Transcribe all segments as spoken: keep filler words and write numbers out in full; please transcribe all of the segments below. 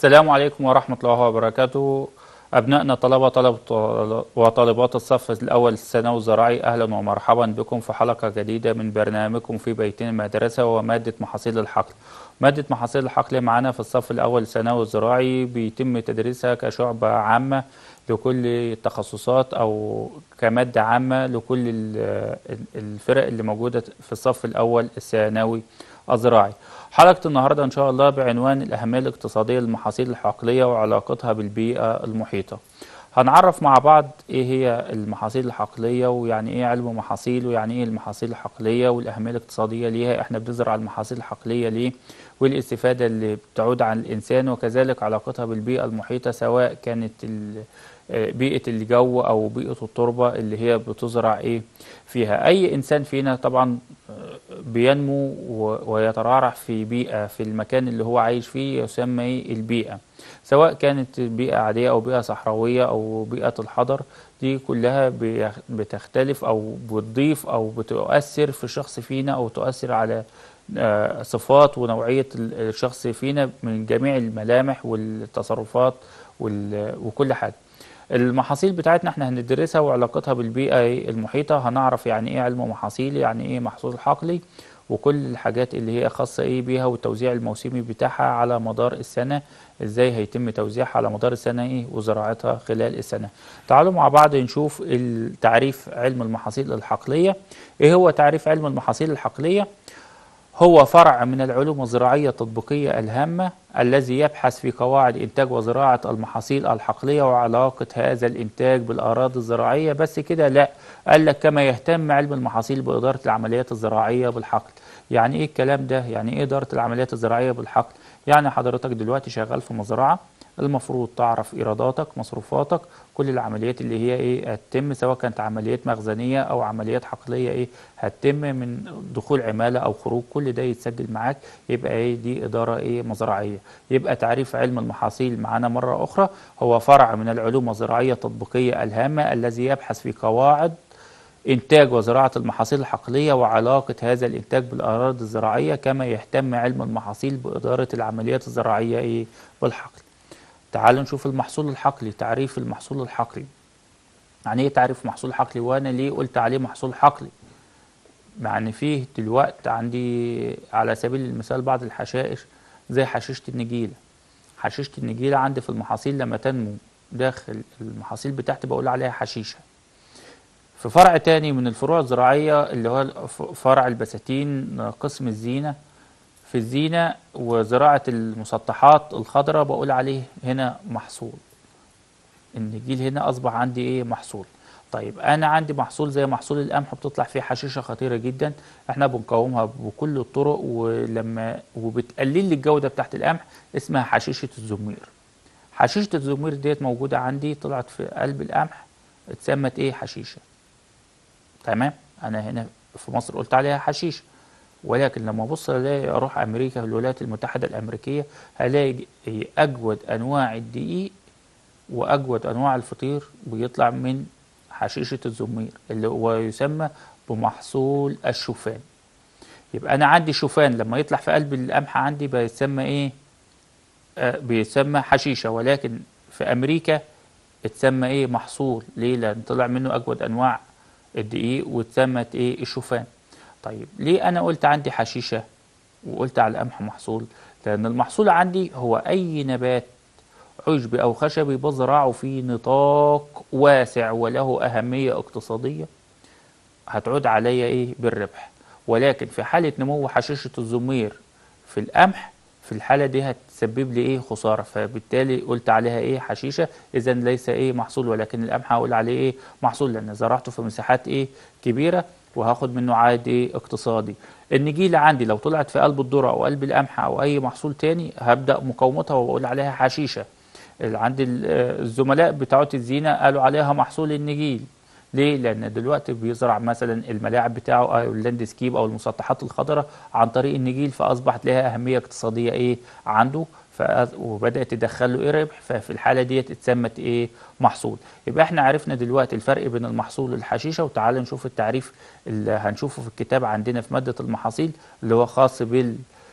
السلام عليكم ورحمة الله وبركاته. أبنائنا طلبة طلبة وطالبات الصف الأول الثانوي الزراعي، أهلا ومرحبا بكم في حلقة جديدة من برنامجكم في بيتنا المدرسة ومادة محاصيل الحقل. مادة محاصيل الحقل معنا في الصف الأول الثانوي الزراعي بيتم تدريسها كشعبة عامة لكل التخصصات أو كمادة عامة لكل الفرق اللي موجودة في الصف الأول الثانوي الزراعي. حلقة النهاردة إن شاء الله بعنوان الأهمية الاقتصادية للمحاصيل الحقلية وعلاقتها بالبيئة المحيطة. هنعرف مع بعض إيه هي المحاصيل الحقلية ويعني إيه علم محاصيل ويعني إيه المحاصيل الحقلية والأهمية الاقتصادية ليها، إحنا بنزرع المحاصيل الحقلية ليه، والاستفادة اللي بتعود عن الإنسان، وكذلك علاقتها بالبيئة المحيطة سواء كانت بيئة الجو أو بيئة التربة اللي هي بتزرع إيه فيها. أي إنسان فينا طبعا بينمو ويترعرع في بيئة في المكان اللي هو عايش فيه يسمى إيه البيئة، سواء كانت بيئة عادية أو بيئة صحراوية أو بيئة الحضر. دي كلها بتختلف أو بتضيف أو بتؤثر في الشخص فينا أو تؤثر على صفات ونوعية الشخص فينا من جميع الملامح والتصرفات وكل حاجة. المحاصيل بتاعتنا احنا هندرسها وعلاقتها بالبيئة المحيطة، هنعرف يعني ايه علم محاصيل، يعني ايه محصول حقلي، وكل الحاجات اللي هي خاصة ايه بيها، والتوزيع الموسمي بتاعها على مدار السنة، ازاي هيتم توزيعها على مدار السنة ايه وزراعتها خلال السنة. تعالوا مع بعض نشوف التعريف علم المحاصيل الحقلية. ايه هو تعريف علم المحاصيل الحقلية؟ هو فرع من العلوم الزراعية التطبيقية الهامة الذي يبحث في قواعد إنتاج وزراعة المحاصيل الحقلية وعلاقة هذا الإنتاج بالأراضي الزراعية. بس كده لا، قال لك كما يهتم علم المحاصيل بإدارة العمليات الزراعية بالحقل. يعني إيه الكلام ده؟ يعني إيه إدارة العمليات الزراعية بالحقل؟ يعني حضرتك دلوقتي شغال في مزرعة، المفروض تعرف إيراداتك، مصروفاتك، كل العمليات اللي هي ايه هتتم، سواء كانت عمليات مخزنيه او عمليات حقليه ايه هتتم من دخول عماله او خروج، كل ده يتسجل معاك، يبقى ايه دي اداره ايه مزرعيه. يبقى تعريف علم المحاصيل معانا مره اخرى، هو فرع من العلوم الزراعيه التطبيقيه الهامه الذي يبحث في قواعد إنتاج وزراعة المحاصيل الحقلية وعلاقة هذا الإنتاج بالأراضي الزراعية، كما يهتم علم المحاصيل بإدارة العمليات الزراعية إيه بالحقل. تعالوا نشوف المحصول الحقلي. تعريف المحصول الحقلي، يعني ايه تعريف محصول حقلي وانا ليه قلت عليه محصول حقلي؟ يعني فيه دلوقتي عندي على سبيل المثال بعض الحشائش زي حشيشة النجيلة. حشيشة النجيلة عندي في المحاصيل لما تنمو داخل المحاصيل بتاعتي بقول عليها حشيشة. في فرع تاني من الفروع الزراعية اللي هو فرع البساتين قسم الزينة، في الزينة وزراعة المسطحات الخضراء بقول عليه هنا محصول. النجيل هنا أصبح عندي إيه محصول. طيب أنا عندي محصول زي محصول القمح بتطلع فيه حشيشة خطيرة جدا، إحنا بنقاومها بكل الطرق، ولما وبتقلل لي الجودة بتاعت القمح، اسمها حشيشة الزمير. حشيشة الزمير ديت موجودة عندي، طلعت في قلب القمح، اتسمت إيه حشيشة. تمام، أنا هنا في مصر قلت عليها حشيشة، ولكن لما ابص الاقي اروح امريكا في الولايات المتحده الامريكيه هلاقي اجود انواع الدقيق واجود انواع الفطير بيطلع من حشيشه الزمير اللي هو يسمى بمحصول الشوفان. يبقى انا عندي شوفان لما يطلع في قلب القمح عندي بيسمى ايه؟ آه بيسمى حشيشه، ولكن في امريكا اتسمى ايه محصول. ليه؟ لان طلع منه اجود انواع الدقيق واتسمت ايه الشوفان. طيب ليه أنا قلت عندي حشيشة وقلت على القمح محصول؟ لأن المحصول عندي هو أي نبات عشبي أو خشبي بزرعه في نطاق واسع وله أهمية اقتصادية هتعود عليا إيه بالربح. ولكن في حالة نمو حشيشة الزمير في القمح، في الحالة دي هتسبب لي إيه خسارة، فبالتالي قلت عليها إيه حشيشة. إذا ليس إيه محصول، ولكن القمح هقول عليه إيه محصول لأن زرعته في مساحات إيه كبيرة وهاخد منه عائد ايه اقتصادي. النجيلة عندي لو طلعت في قلب الذرة او قلب القمح او اي محصول تاني هبدأ مقاومتها وبقول عليها حشيشة. عندي الزملاء بتوع الزينة قالوا عليها محصول النجيل. ليه؟ لأن دلوقتي بيزرع مثلا الملاعب بتاعه أو اللاندسكيب أو المسطحات الخضراء عن طريق النجيل، فأصبحت لها أهمية اقتصادية إيه عنده، وبدأت تدخل له إيه ربح، ففي الحالة ديت اتسمت إيه محصول. يبقى إحنا عرفنا دلوقتي الفرق بين المحصول والحشيشة. وتعالى نشوف التعريف اللي هنشوفه في الكتاب عندنا في مادة المحاصيل اللي هو خاص بال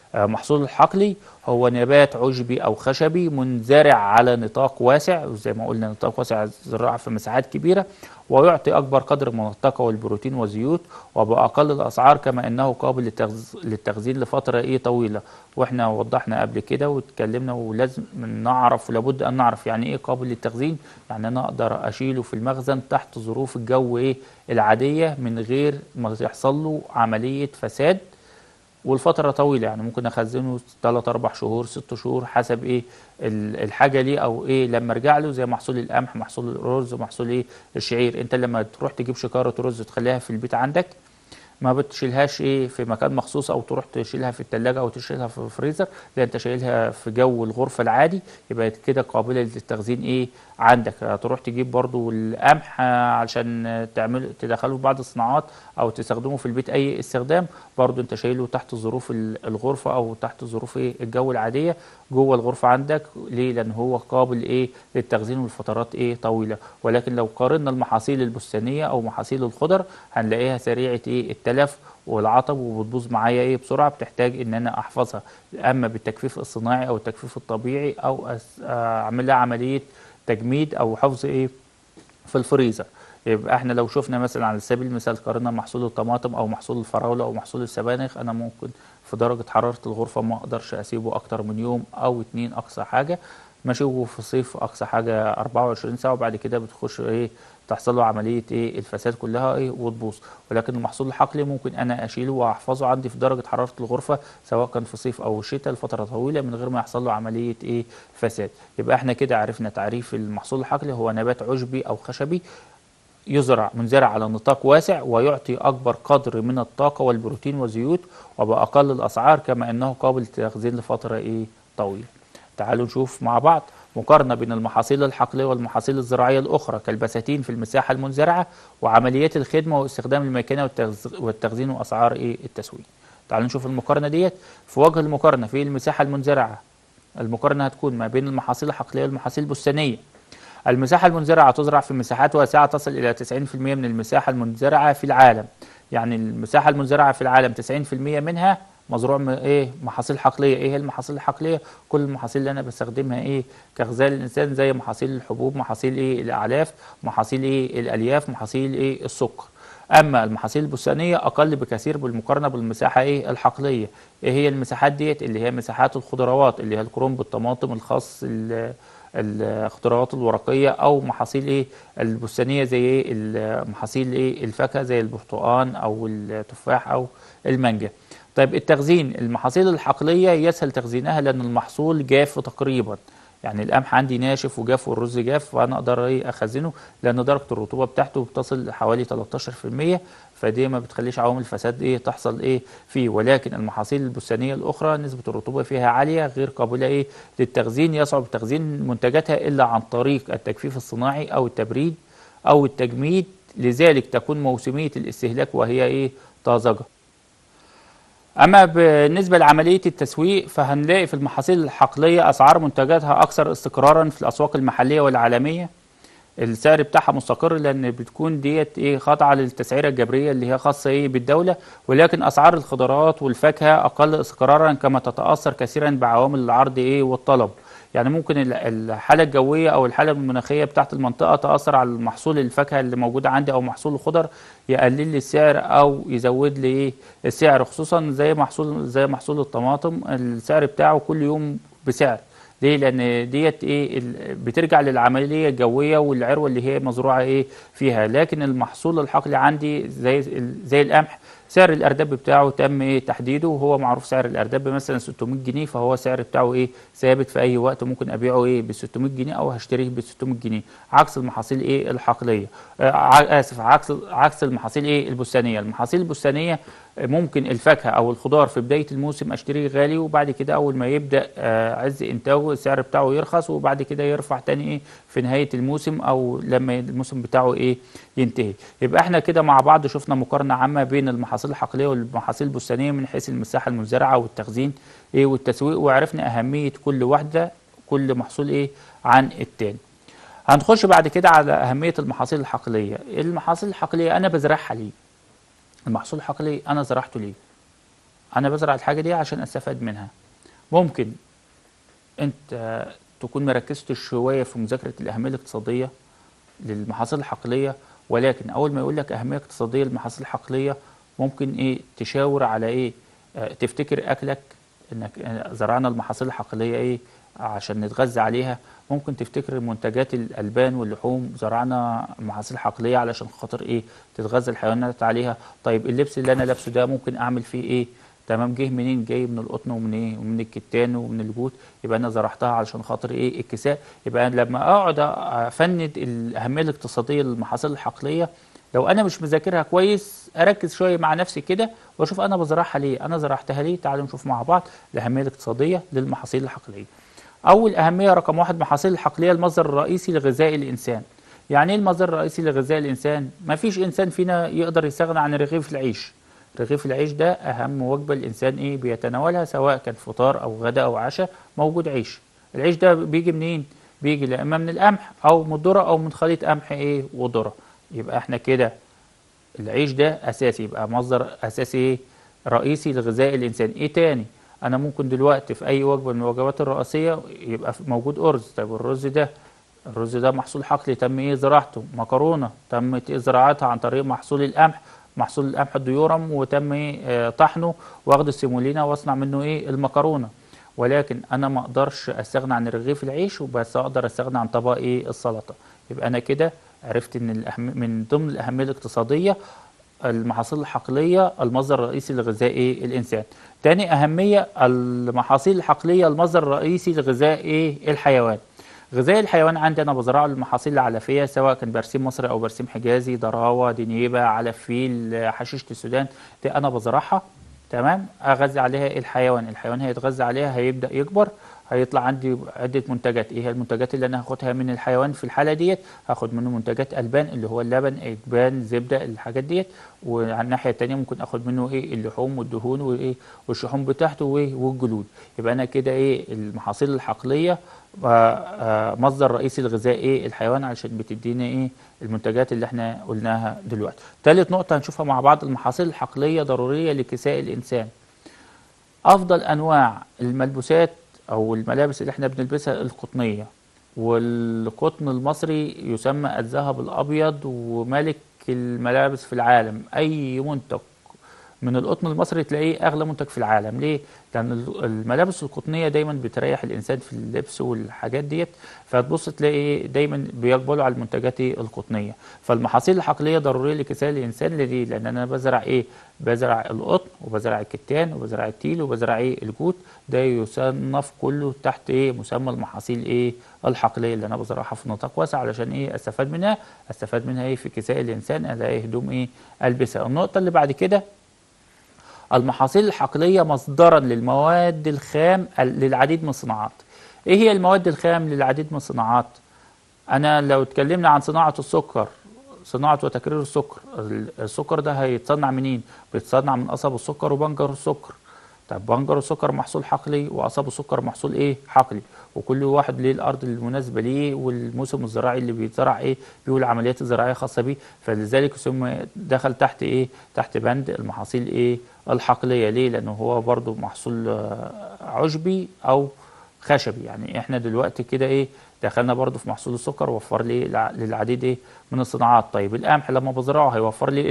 محصول الحقلي هو نبات عشبي أو خشبي منزرع على نطاق واسع، وزي ما قلنا نطاق واسع الزراعة في مساحات كبيرة، ويعطي أكبر قدر من الطاقة والبروتين والزيوت وبأقل الأسعار، كما أنه قابل للتخزين لفترة إيه طويلة. وإحنا وضحنا قبل كده واتكلمنا، ولازم نعرف ولابد أن نعرف يعني إيه قابل للتخزين. يعني أنا أقدر أشيله في المخزن تحت ظروف الجو إيه العادية من غير ما يحصل له عملية فساد، والفترة طويلة. يعني ممكن أخزنه ثلاثة أربع شهور ست شهور حسب إيه الحاجة ليه، أو إيه لما أرجع له، زي محصول القمح، محصول الرز، محصول إيه الشعير. أنت لما تروح تجيب شكارة رز تخليها في البيت عندك، ما بتشيلهاش ايه في مكان مخصوص او تروح تشيلها في التلاجة او تشيلها في الفريزر، لا انت شايلها في جو الغرفة العادي، يبقى كده قابلة للتخزين ايه عندك. تروح تجيب برضو القمح علشان تعمل تدخله في بعض الصناعات او تستخدمه في البيت اي استخدام، برضو انت شايله تحت ظروف الغرفة او تحت ظروف ايه الجو العادية جوه الغرفة عندك. ليه؟ لان هو قابل ايه للتخزين لفترات ايه طويلة. ولكن لو قارنا المحاصيل البستانية او محاصيل الخضر هنلاقيها سريعة ايه التلف والعطب، وبتبوظ معايا ايه بسرعه، بتحتاج ان انا احفظها اما بالتجفيف الصناعي او التجفيف الطبيعي، او اعمل لها عمليه تجميد او حفظ ايه في الفريزر. يبقى احنا لو شفنا مثلا على سبيل المثال قارنا محصول الطماطم او محصول الفراوله او محصول السبانخ، انا ممكن في درجه حراره الغرفه ما اقدرش اسيبه اكتر من يوم او اتنين اقصى حاجه، ماشي. وفي الصيف اقصى حاجه أربعة وعشرين ساعه، وبعد كده بتخش ايه تحصل له عمليه ايه الفساد كلها ايه وتبوظ. ولكن المحصول الحقلي ممكن انا اشيله واحفظه عندي في درجه حراره الغرفه سواء كان في صيف او شتاء لفتره طويله من غير ما يحصل له عمليه ايه فساد. يبقى احنا كده عرفنا تعريف المحصول الحقلي، هو نبات عشبي او خشبي يزرع منزرع على نطاق واسع ويعطي أكبر قدر من الطاقة والبروتين والزيوت وبأقل الأسعار، كما أنه قابل للتخزين لفترة إيه طويلة. تعالوا نشوف مع بعض مقارنة بين المحاصيل الحقلية والمحاصيل الزراعية الأخرى كالبساتين في المساحة المنزرعة وعمليات الخدمة واستخدام الميكنة والتخزين وأسعار إيه التسويق. تعالوا نشوف المقارنة ديت. في وجه المقارنة في المساحة المنزرعة، المقارنة هتكون ما بين المحاصيل الحقلية والمحاصيل البستانية. المساحة المنزرعة تزرع في مساحات واسعة تصل إلى تسعين بالمئة من المساحة المنزرعة في العالم. يعني المساحة المنزرعة في العالم تسعين بالمئة منها مزروع ايه محاصيل حقلية. ايه هي المحاصيل الحقلية؟ كل المحاصيل اللي انا بستخدمها ايه كغذاء الانسان، زي محاصيل الحبوب، محاصيل ايه الاعلاف، محاصيل ايه الالياف، محاصيل ايه السكر. اما المحاصيل البستانيه اقل بكثير بالمقارنه بالمساحه ايه الحقليه. ايه هي المساحات ديت؟ اللي هي مساحات الخضروات، اللي هي الكرنب، الطماطم، الخس، الخضروات الورقيه، او محاصيل ايه البستانيه زي ايه محاصيل ايه الفاكهه زي البرتقال او التفاح او المانجا. طيب التخزين، المحاصيل الحقليه يسهل تخزينها لان المحصول جاف تقريبا، يعني القمح عندي ناشف وجاف والرز جاف، فانا اقدر ايه اخزنه لان درجه الرطوبه بتاعته بتصل لحوالي تلتاشر بالمئة، فدي ما بتخليش عوامل الفساد ايه تحصل ايه فيه. ولكن المحاصيل البستانيه الاخرى نسبه الرطوبه فيها عاليه غير قابله ايه للتخزين، يصعب تخزين منتجاتها الا عن طريق التجفيف الصناعي او التبريد او التجميد، لذلك تكون موسميه الاستهلاك وهي ايه طازجه. أما بالنسبة لعملية التسويق فهنلاقي في المحاصيل الحقلية أسعار منتجاتها أكثر استقرارا في الأسواق المحلية والعالمية. السعر بتاعها مستقر لأن بتكون ديت إيه خاضعة للتسعيرة الجبرية اللي هي خاصة إيه بالدولة. ولكن أسعار الخضروات والفاكهة أقل استقرارا كما تتأثر كثيرا بعوامل العرض إيه والطلب. يعني ممكن الحالة الجوية أو الحالة المناخية بتاعت المنطقة تأثر على محصول الفاكهة اللي موجودة عندي أو محصول الخضر، يقلل لي السعر أو يزود لي إيه السعر، خصوصا زي محصول زي محصول الطماطم السعر بتاعه كل يوم بسعر. ليه؟ لأن ديت إيه بترجع للعملية الجوية والعروة اللي هي مزروعة إيه فيها. لكن المحصول الحقلي عندي زي زي القمح سعر الأردب بتاعه تم إيه تحديده، وهو معروف سعر الأردب مثلا ستمائة جنيه، فهو سعر بتاعه إيه ثابت في أي وقت، ممكن أبيعه إيه ب ستمائة جنيه أو هشتريه ب ستمائة جنيه، عكس المحاصيل إيه الحقلية. آه آسف عكس عكس المحاصيل إيه البستانية. المحاصيل البستانية ممكن الفاكهة أو الخضار في بداية الموسم أشتريه غالي، وبعد كده أول ما يبدأ آه عز إنتاجه السعر بتاعه يرخص، وبعد كده يرفع تاني إيه في نهاية الموسم أو لما الموسم بتاعه إيه ينتهي. يبقى إحنا كده مع بعض شفنا مقارنة عامة بين المحاصيل الحقلية والمحاصيل البستانية من حيث المساحة المزرعة والتخزين إيه والتسويق، وعرفنا أهمية كل واحدة كل محصول إيه عن التاني. هنخش بعد كده على أهمية المحاصيل الحقلية. المحاصيل الحقلية أنا بزرعها ليه؟ المحصول الحقلي أنا زرعته ليه؟ انا بزرع الحاجه دي عشان استفاد منها. ممكن انت تكون مركزتش شويه في مذاكره الاهميه الاقتصاديه للمحاصيل الحقليه، ولكن اول ما يقول لك اهميه اقتصاديه للمحاصيل الحقليه ممكن ايه تشاور على ايه، آه تفتكر اكلك، انك زرعنا المحاصيل الحقليه ايه عشان نتغذى عليها. ممكن تفتكر منتجات الالبان واللحوم، زرعنا محاصيل حقليه علشان خاطر ايه تتغذى الحيوانات عليها. طيب اللبس اللي انا لابسه ده ممكن اعمل فيه ايه؟ تمام، جه منين؟ جاي من القطن ومن ايه ومن الكتان ومن الجوت، يبقى انا زرعتها علشان خاطر ايه الكساء. يبقى أنا لما اقعد افند الاهميه الاقتصاديه للمحاصيل الحقليه، لو انا مش مذاكرها كويس اركز شويه مع نفسي كده واشوف انا بزرعها ليه، انا زرعتها ليه. تعالوا نشوف مع بعض الاهميه الاقتصاديه للمحاصيل الحقليه. اول اهميه رقم واحد، محاصيل الحقليه المصدر الرئيسي لغذاء الانسان. يعني ايه المصدر الرئيسي لغذاء الانسان؟ ما فيش انسان فينا يقدر يستغنى عن رغيف العيش. رغيف العيش ده اهم وجبه الانسان ايه بيتناولها، سواء كان فطار او غداء او عشاء، موجود عيش. العيش ده بيجي منين؟ بيجي لا اما من القمح او من الذره او من خليط قمح ايه وذره. يبقى احنا كده العيش ده اساسي، يبقى مصدر اساسي ايه رئيسي لغذاء الانسان. ايه تاني؟ انا ممكن دلوقتي في اي وجبه من الوجبات الرئيسيه يبقى موجود ارز. طيب الرز ده الرز ده محصول حقلي تم ايه زراعته. مكرونه تمت إيه زراعتها عن طريق محصول القمح، محصول القمح الديورم، وتم ايه آه طحنه واخد السيمولينا واصنع منه ايه المكرونه. ولكن انا ما اقدرش استغنى عن رغيف العيش وبس، اقدر استغنى عن طبق ايه السلطه. يبقى انا كده عرفت ان الأهم من ضمن الاهميه الاقتصاديه المحاصيل الحقليه المصدر الرئيسي لغذاء ايه الانسان. تاني اهميه المحاصيل الحقليه المصدر الرئيسي لغذاء ايه الحيوان. غذاء الحيوان عندي انا بزرعه المحاصيل العلفيه، سواء كان برسيم مصري او برسيم حجازي، ضراوه، دنيبه، علف فيل، حشيشه السودان، دي انا بزرعها. تمام، اغذي عليها الحيوان، الحيوان هيتغذى عليها هيبدا يكبر، هيطلع عندي عده منتجات. ايه هي المنتجات اللي انا هاخدها من الحيوان في الحاله ديت؟ هاخد منه منتجات البان اللي هو اللبن، اجبان، زبده، الحاجات ديت. وعلى الناحيه الثانيه ممكن اخد منه ايه اللحوم والدهون وايه والشحوم بتاعته وايه والجلود. يبقى انا كده ايه المحاصيل الحقليه مصدر رئيسي لغذاء ايه الحيوان، علشان بتدينا ايه المنتجات اللي احنا قلناها دلوقتي. ثالث نقطه هنشوفها مع بعض، المحاصيل الحقليه ضروريه لكساء الانسان. افضل انواع الملبوسات او الملابس اللي احنا بنلبسها القطنيه، والقطن المصري يسمى الذهب الابيض وملك الملابس في العالم. اي منتج من القطن المصري تلاقيه اغلى منتج في العالم. ليه؟ لان الملابس القطنيه دايما بتريح الانسان في اللبس والحاجات ديت، فتبص تلاقي دايما بيقبلوا على المنتجات القطنيه. فالمحاصيل الحقليه ضروريه لكساء الانسان. ليه؟ لان انا بزرع ايه؟ بزرع القطن وبزرع الكتان وبزرع التيل وبزرع ايه الجوت. ده يصنف كله تحت ايه مسمى المحاصيل ايه الحقليه اللي انا بزرعها في نطاق واسع، علشان ايه استفاد منها استفاد منها ايه في كساء الانسان، الاقي هدوم ايه البسها. النقطه اللي بعد كده، المحاصيل الحقلية مصدرا للمواد الخام للعديد من الصناعات. ايه هي المواد الخام للعديد من الصناعات؟ انا لو اتكلمنا عن صناعة السكر، صناعة وتكرير السكر، السكر ده هيتصنع منين؟ بيتصنع من قصب السكر وبنجر السكر. طب بنجر السكر محصول حقلي وقصب السكر محصول ايه حقلي، وكل واحد ليه الارض المناسبه ليه والموسم الزراعي اللي بيتزرع ايه بيه والعمليات الزراعيه خاصه بيه. فلذلك ثم دخل تحت ايه تحت بند المحاصيل ايه الحقليه. ليه؟ لانه هو برضو محصول عشبي او خشبي. يعني احنا دلوقتي كده ايه دخلنا برضو في محصول السكر، وفر لي للعديد ايه من الصناعات. طيب القمح لما بزرعه هيوفر لي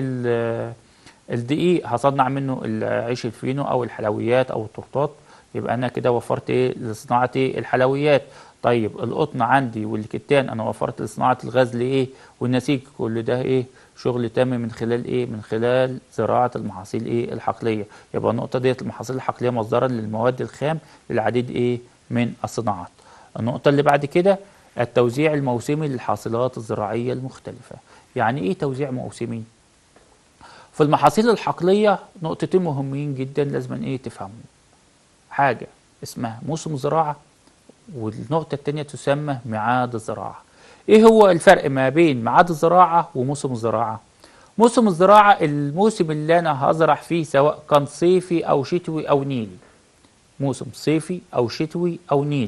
الدقيق، هصنع منه العيش الفينو او الحلويات او التورتات. يبقى انا كده وفرت ايه لصناعه ايه الحلويات. طيب القطن عندي والكتان انا وفرت لصناعه الغزل ايه والنسيج. كل ده ايه شغل تام من خلال ايه من خلال زراعه المحاصيل ايه الحقليه. يبقى النقطه ديت المحاصيل الحقليه مصدرا للمواد الخام للعديد ايه من الصناعات. النقطه اللي بعد كده، التوزيع الموسمي للحاصلات الزراعيه المختلفه. يعني ايه توزيع موسمي؟ في المحاصيل الحقليه نقطتين مهمين جدا لازم ايه تفهموا. حاجه اسمها موسم زراعه، والنقطه الثانيه تسمى ميعاد الزراعه. ايه هو الفرق ما بين ميعاد الزراعه وموسم الزراعه؟ موسم الزراعه الموسم اللي انا هزرع فيه، سواء كان صيفي او شتوي او نيلي. موسم صيفي او شتوي او نيلي.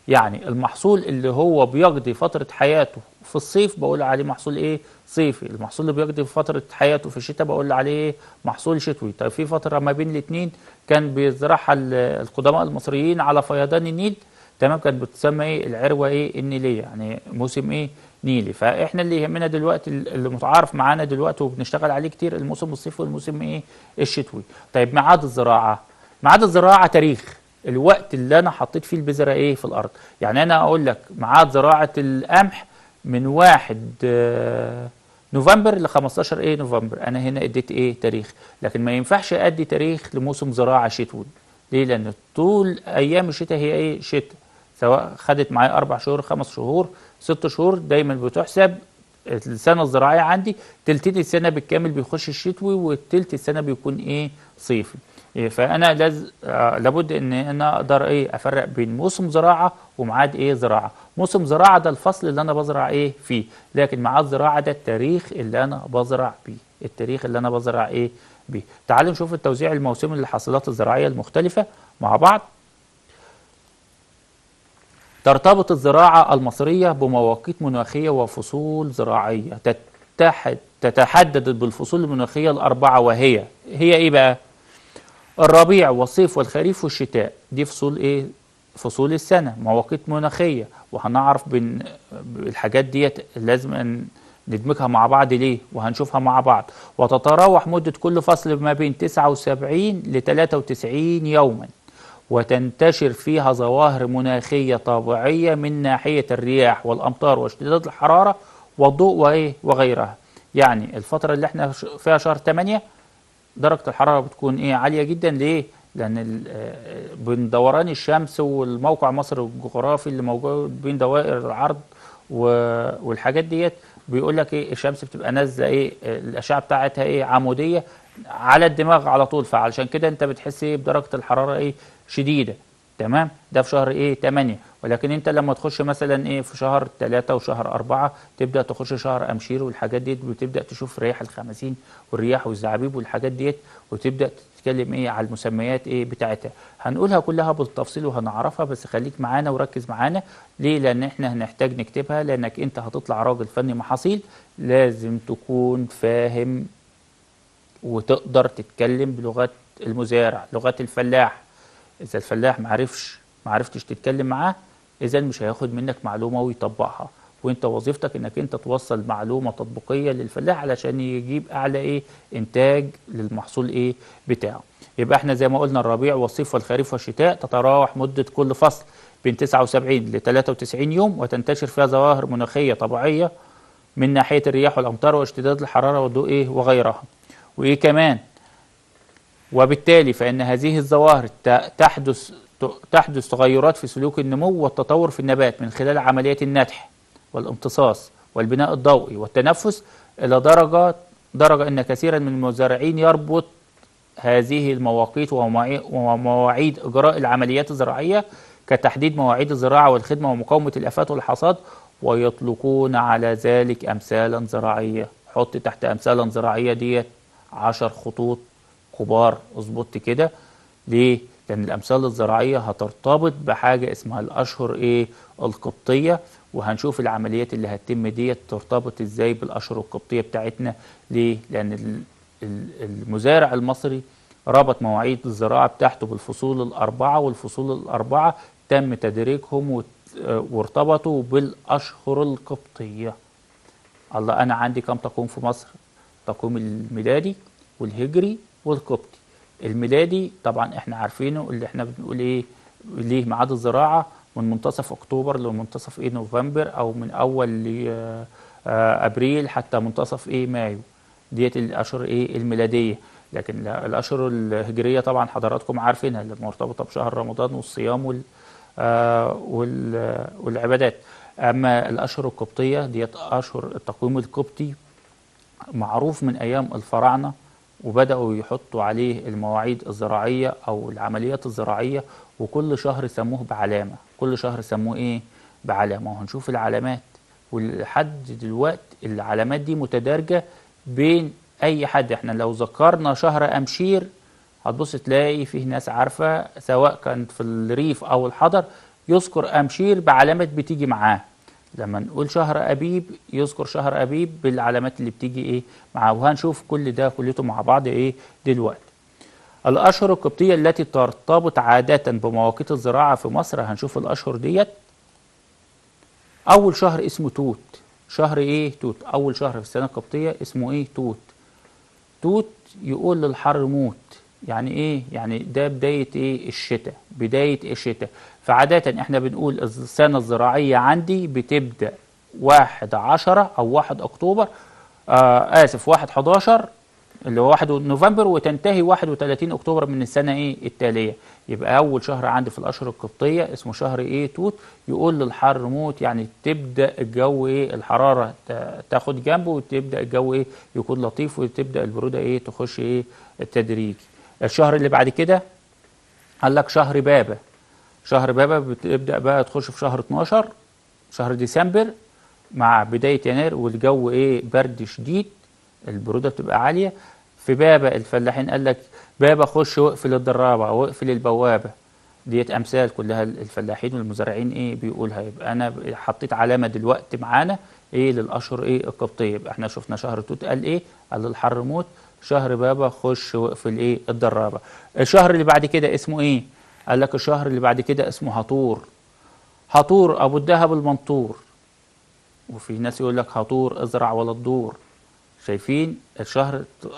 يعني المحصول اللي هو بيقضي فترة حياته في الصيف بقول عليه محصول ايه؟ صيفي. المحصول اللي بيقضي فترة حياته في الشتاء بقول عليه ايه؟ محصول شتوي. طيب في فترة ما بين الاتنين كان بيزرعها ال- القدماء المصريين على فيضان النيل، تمام، كانت بتسمى ايه؟ العروة ايه؟ النيلية، يعني موسم ايه؟ نيلي. فاحنا اللي يهمنا دلوقتي اللي متعارف معانا دلوقتي وبنشتغل عليه كتير الموسم الصيفي والموسم ايه؟ الشتوي. طيب ميعاد الزراعة، ميعاد الزراعة تاريخ الوقت اللي انا حطيت فيه البذره ايه في الارض. يعني انا اقول لك ميعاد زراعه القمح من واحد آه، نوفمبر ل خمستاشر ايه نوفمبر، انا هنا اديت ايه؟ تاريخ. لكن ما ينفعش ادي تاريخ لموسم زراعه شتوي. ليه؟ لان طول ايام الشتاء هي ايه؟ شتاء، سواء خدت معايا اربع شهور، خمس شهور، ست شهور، دايما بتحسب السنه الزراعيه عندي تلتين السنه بالكامل بيخش الشتوي والتلت السنه بيكون ايه؟ صيفي. إيه، فانا لاز... آه لابد ان انا اقدر ايه؟ افرق بين موسم زراعه وميعاد ايه؟ زراعه. موسم زراعه ده الفصل اللي انا بزرع ايه فيه، لكن ميعاد زراعه ده التاريخ اللي انا بزرع بيه، التاريخ اللي انا بزرع ايه بيه. تعالوا نشوف التوزيع الموسمي للحاصلات الزراعيه المختلفه مع بعض. ترتبط الزراعة المصرية بمواقيت مناخية وفصول زراعية تتحد تتحدد بالفصول المناخية الأربعة، وهي هي إيه بقى؟ الربيع والصيف والخريف والشتاء، دي فصول إيه؟ فصول السنة، مواقيت مناخية. وهنعرف بين الحاجات ديت لازم أن ندمجها مع بعض ليه؟ وهنشوفها مع بعض. وتتراوح مدة كل فصل ما بين تسعة وسبعين ل ثلاثة وتسعين يوما، وتنتشر فيها ظواهر مناخية طبيعية من ناحية الرياح والأمطار واشتداد الحرارة والضوء وإيه؟ وغيرها. يعني الفترة اللي احنا فيها شهر ثمانية درجة الحرارة بتكون إيه؟ عالية جدا. ليه؟ لأن ال- آه، بين دوران الشمس والموقع مصر الجغرافي اللي موجود بين دوائر العرض و- والحاجات ديت، بيقول لك ايه؟ الشمس بتبقى نازله ايه؟ آه، الاشعه بتاعتها ايه؟ عموديه على الدماغ على طول، فعلشان كده انت بتحس ايه؟ بدرجه الحراره ايه؟ شديده. تمام، ده في شهر ايه؟ ثمانية. ولكن انت لما تخش مثلا ايه؟ في شهر ثلاثة وشهر أربعة تبدا تخش شهر امشير والحاجات ديت، بتبدا تشوف رياح الخمسين والرياح والزعابيب والحاجات ديت، وتبدا تتكلم ايه؟ على المسميات ايه بتاعتها. هنقولها كلها بالتفصيل وهنعرفها، بس خليك معانا وركز معانا. ليه؟ لان احنا هنحتاج نكتبها، لانك انت هتطلع راجل فني محاصيل، لازم تكون فاهم وتقدر تتكلم بلغات المزارع، لغات الفلاح. اذا الفلاح معرفش معرفتش تتكلم معاه، اذا مش هياخد منك معلومة ويطبقها. وانت وظيفتك انك انت توصل معلومة تطبيقية للفلاح علشان يجيب اعلى ايه؟ انتاج للمحصول ايه؟ بتاعه. يبقى احنا زي ما قلنا الربيع والصيف والخريف والشتاء تتراوح مدة كل فصل بين تسعة وسبعين ل ثلاثة وتسعين يوم، وتنتشر فيها ظواهر مناخية طبيعية من ناحية الرياح والأمطار واشتداد الحرارة والضوء إيه؟ وغيرها. وإيه كمان؟ وبالتالي فإن هذه الظواهر ت- تحدث ت- تحدث تغيرات في سلوك النمو والتطور في النبات من خلال عمليات النتح والامتصاص والبناء الضوئي والتنفس، إلى درجة درجة أن كثيرا من المزارعين يربط هذه المواقيت ومواعي- ومواعيد إجراء العمليات الزراعية كتحديد مواعيد الزراعة والخدمة ومقاومة الآفات والحصاد، ويطلقون على ذلك أمثالا زراعية. حط تحت أمثالا زراعية ديت عشر خطوط كبار، اظبط كده. ليه؟ لأن الأمثال الزراعية هترتبط بحاجة اسمها الأشهر إيه؟ القبطية. وهنشوف العمليات اللي هتتم ديت ترتبط إزاي بالأشهر القبطية بتاعتنا. ليه؟ لأن ال- ال- المزارع المصري ربط مواعيد الزراعة بتاعته بالفصول الأربعة، والفصول الأربعة تم تدريجهم وت- آه، وارتبطوا بالأشهر القبطية. الله، أنا عندي كم تقويم في مصر؟ تقويم الميلادي والهجري والقبطي. الميلادي طبعا احنا عارفينه، اللي احنا بنقول ايه؟ ليه ميعاد الزراعة من منتصف أكتوبر لمنتصف ايه؟ نوفمبر، أو من أول ل- آه، آه، أبريل حتى منتصف ايه؟ مايو. ديت الأشهر ايه؟ الميلادية. لكن لا- الأشهر الهجرية طبعا حضراتكم عارفينها، اللي مرتبطة بشهر رمضان والصيام وال آه، وال- والعبادات. أما الأشهر القبطية ديت أشهر التقويم القبطي، معروف من أيام الفراعنة، وبدأوا يحطوا عليه المواعيد الزراعية أو العمليات الزراعية، وكل شهر سموه بعلامة، كل شهر سموه إيه؟ بعلامة. وهنشوف العلامات، ولحد دلوقت العلامات دي متدارجة بين أي حد. احنا لو ذكرنا شهر أمشير هتبص تلاقي فيه ناس عارفة، سواء كانت في الريف أو الحضر، يذكر أمشير بعلامات بتيجي معاه. لما نقول شهر أبيب يذكر شهر أبيب بالعلامات اللي بتيجي إيه معاه، وهنشوف كل ده كلته مع بعض إيه دلوقتي. الأشهر القبطية التي ترتبط عادة بمواقيت الزراعة في مصر، هنشوف الأشهر ديت. أول شهر اسمه توت. شهر إيه؟ توت. أول شهر في السنة القبطية اسمه إيه؟ توت. توت يقول للحر موت. يعني ايه؟ يعني ده بداية ايه؟ الشتاء. بداية الشتاء. فعادة احنا بنقول السنة الزراعية عندي بتبدأ واحد عشرة او واحد اكتوبر، آه اسف واحد حداشر اللي هو واحد نوفمبر، وتنتهي واحد وتلاتين اكتوبر من السنة ايه التالية. يبقى اول شهر عندي في الاشهر القبطية اسمه شهر ايه؟ توت. يقول للحر موت، يعني تبدأ الجو ايه؟ الحرارة تاخد جنبه، وتبدأ الجو ايه؟ يكون لطيف، وتبدأ البرودة ايه؟ تخش ايه؟ التدريجي. الشهر اللي بعد كده قال لك شهر بابا. شهر بابا بتبدأ بقى تخش في شهر اتناشر، شهر ديسمبر مع بداية يناير، والجو ايه؟ برد شديد، البرودة بتبقى عالية. في بابا الفلاحين قال لك بابا خش واقفل الدرابة او اقفل البوابة. ديت امثال كلها الفلاحين والمزارعين ايه بيقولها. يبقى انا حطيت علامة دلوقتي معانا ايه للاشهر ايه القبطية. يبقى احنا شفنا شهر توت قال ايه؟ قال للحر موت. شهر بابا خش واقفل ايه؟ الدرابة. الشهر اللي بعد كده اسمه ايه؟ قال لك الشهر اللي بعد كده اسمه هطور. هطور ابو الدهب المنطور. وفي ناس يقول لك هطور ازرع ولا تدور. شايفين الشهر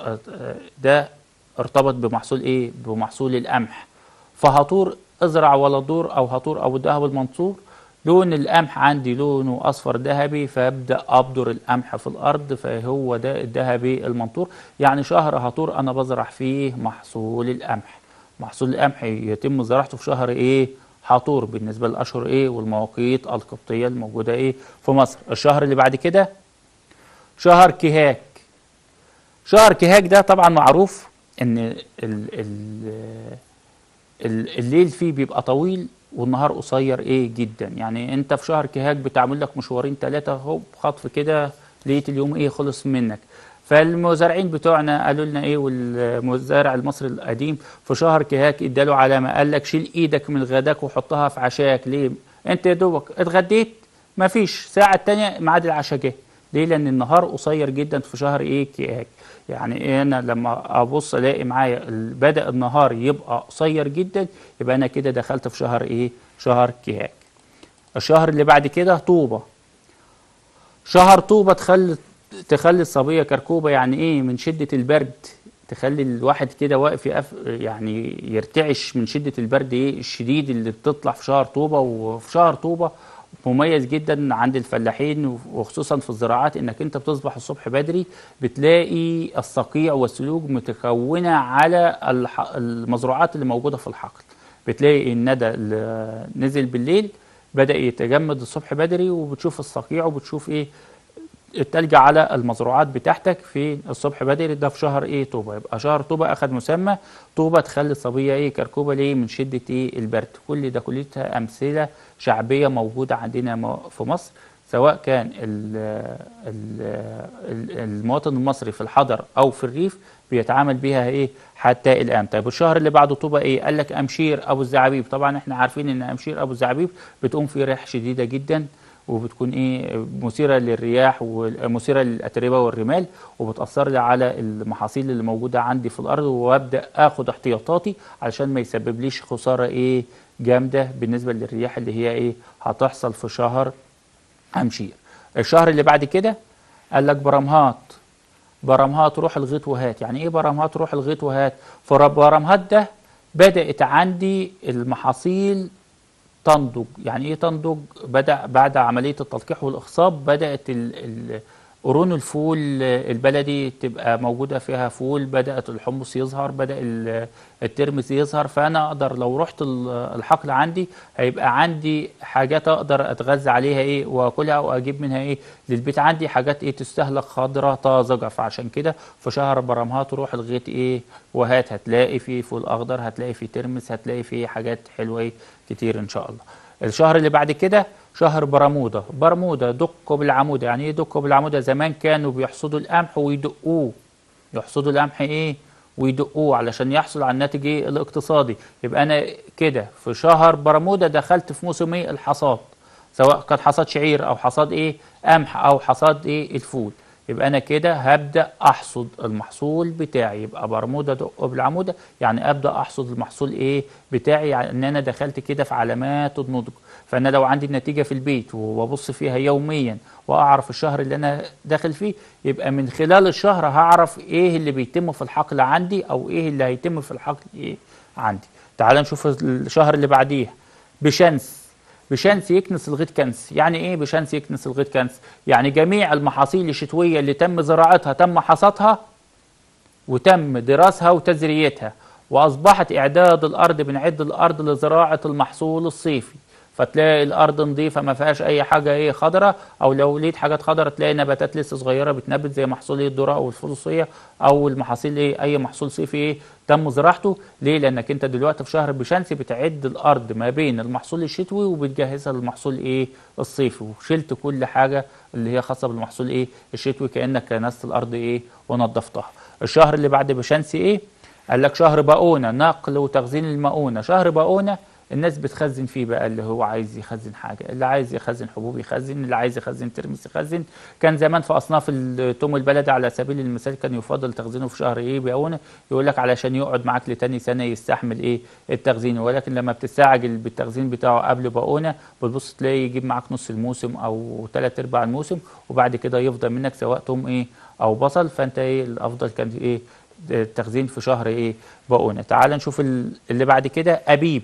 ده ارتبط بمحصول ايه؟ بمحصول القمح. فهطور ازرع ولا تدور، او هطور ابو الدهب المنصور. لون القمح عندي لونه اصفر ذهبي، فابدا ابذر القمح في الارض، فهو ده الذهبي المنطور. يعني شهر هطور انا بزرع فيه محصول القمح. محصول القمح يتم زراعته في شهر ايه؟ هطور، بالنسبه للاشهر ايه والمواقيت القبطيه الموجوده ايه في مصر. الشهر اللي بعد كده شهر كهاك. شهر كهاك ده طبعا معروف ان ال ال الليل فيه بيبقى طويل والنهار قصير ايه جدا. يعني انت في شهر كهاك بتعمل لك مشوارين ثلاثه هوب خطف كده لقيت اليوم ايه خلص منك. فالمزارعين بتوعنا قالوا لنا ايه، والمزارع المصري القديم في شهر كهاك اداله علامه، قال لك شيل ايدك من غداك وحطها في عشاك. ليه؟ انت يا دوبك اتغديت مفيش ساعه الثانيه ميعاد العشاء جه. ليه؟ لان النهار قصير جدا في شهر ايه كهاك. يعني إيه؟ انا لما ابص الاقي معايا بدا النهار يبقى قصير جدا، يبقى انا كده دخلت في شهر ايه؟ شهر كهاك. الشهر اللي بعد كده طوبه. شهر طوبه تخلي تخلي الصبيه كركوبه. يعني ايه؟ من شده البرد تخلي الواحد كده واقف يقف يعني يرتعش من شده البرد ايه الشديد اللي بتطلع في شهر طوبه. وفي شهر طوبه مميز جدا عند الفلاحين وخصوصا في الزراعات، انك انت بتصبح الصبح بدري بتلاقي الصقيع والسلوج متكونه على المزروعات اللي موجوده في الحقل. بتلاقي الندى اللي نزل بالليل بدأ يتجمد الصبح بدري، وبتشوف الصقيع وبتشوف ايه التلج على المزروعات بتاعتك في الصبح بدري. ده في شهر ايه طوبه. يبقى شهر طوبه اخذ مسمى طوبه تخلي الصبيه ايه كركوبه. ليه؟ من شده ايه البرد. كل ده كلها امثله شعبيه موجوده عندنا في مصر، سواء كان المواطن المصري في الحضر او في الريف بيتعامل بيها ايه حتى الان. طيب الشهر اللي بعده طوبه ايه؟ قال لك امشير ابو الزعابيب. طبعا احنا عارفين ان امشير ابو الزعابيب بتقوم فيه ريح شديده جدا، وبتكون ايه مثيره للرياح ومثيره للاتربه والرمال، وبتاثر لي على المحاصيل اللي موجوده عندي في الارض، وابدا اخد احتياطاتي علشان ما يسببليش خساره ايه جامده بالنسبه للرياح اللي هي ايه هتحصل في شهر امشير. الشهر اللي بعد كده قال لك برمهات. برمهات روح الغيط وهات. يعني ايه برمهات روح الغيط وهات؟ فبرمهات ده بدات عندي المحاصيل تنضج. يعني ايه تنضج؟ بدأ بعد عملية التلقيح والإخصاب بدأت قرون الفول البلدي تبقى موجودة فيها فول، بدأت الحمص يظهر، بدأ الترمس يظهر. فأنا أقدر لو رحت الحقل عندي هيبقى عندي حاجات أقدر أتغذى عليها إيه وأكلها وأجيب منها إيه للبيت. عندي حاجات إيه تستهلك خضرة طازجة. فعشان كده في شهر برمهات تروح الغيط إيه وهات، هتلاقي فيه فول أخضر، هتلاقي فيه ترمس، هتلاقي فيه حاجات حلوة إيه كتير إن شاء الله. الشهر اللي بعد كده شهر برمودا. برمودا دقوا بالعمودة. يعني ايه دقوا بالعمودة؟ زمان كانوا بيحصدوا القمح ويدقوه. يحصدوا القمح ايه ويدقوه علشان يحصل على الناتج ايه الاقتصادي. يبقى انا كده في شهر برمودا دخلت في موسم ايه الحصاد، سواء كان حصاد شعير او حصاد ايه قمح او حصاد ايه الفول. يبقى انا كده هبدا احصد المحصول بتاعي. يبقى برمودا دق بالعموده يعني ابدا احصد المحصول ايه بتاعي، يعني ان انا دخلت كده في علامات النضج. فانا لو عندي النتيجه في البيت وببص فيها يوميا واعرف الشهر اللي انا داخل فيه، يبقى من خلال الشهر هعرف ايه اللي بيتم في الحقل عندي او ايه اللي هيتم في الحقل ايه عندي. تعال نشوف الشهر اللي بعديه. بشمس بشمس يكنس الغيط كنس. يعني ايه بشمس يكنس الغيط كنس؟ يعني جميع المحاصيل الشتويه اللي تم زراعتها تم حصادها وتم دراسها وتزريتها، واصبحت اعداد الارض، بنعد الارض لزراعه المحصول الصيفي. فتلاقي الارض نظيفه ما فيهاش اي حاجه ايه خضراء، او لو لقيت حاجات خضراء تلاقي نباتات لسه صغيره بتنبت زي محصول ايه الذره او الفول او المحاصيل ايه اي محصول صيفي ايه تم زراعته. ليه؟ لانك انت دلوقتي في شهر بشمس بتعد الارض ما بين المحصول الشتوي وبتجهزها للمحصول ايه الصيفي، وشلت كل حاجه اللي هي خاصه بالمحصول ايه الشتوي، كانك كنست الارض ايه ونظفتها. الشهر اللي بعد بشمس ايه؟ قال لك شهر بقونه، نقل وتخزين المؤونه. شهر بقونه الناس بتخزن فيه بقى، اللي هو عايز يخزن حاجه، اللي عايز يخزن حبوب يخزن، اللي عايز يخزن ترمس يخزن. كان زمان في اصناف التوم البلدي على سبيل المثال كان يفضل تخزينه في شهر ايه بقونه، يقول لك علشان يقعد معاك لتاني سنه يستحمل ايه التخزين. ولكن لما بتستعجل بالتخزين بتاعه قبل بقونه بتبص تلاقي يجيب معاك نص الموسم او ثلاث ارباع الموسم، وبعد كده يفضل منك سواء توم ايه او بصل. فانت ايه الافضل كان ايه التخزين في شهر ايه بقونه. تعال نشوف اللي بعد كده. ابيب.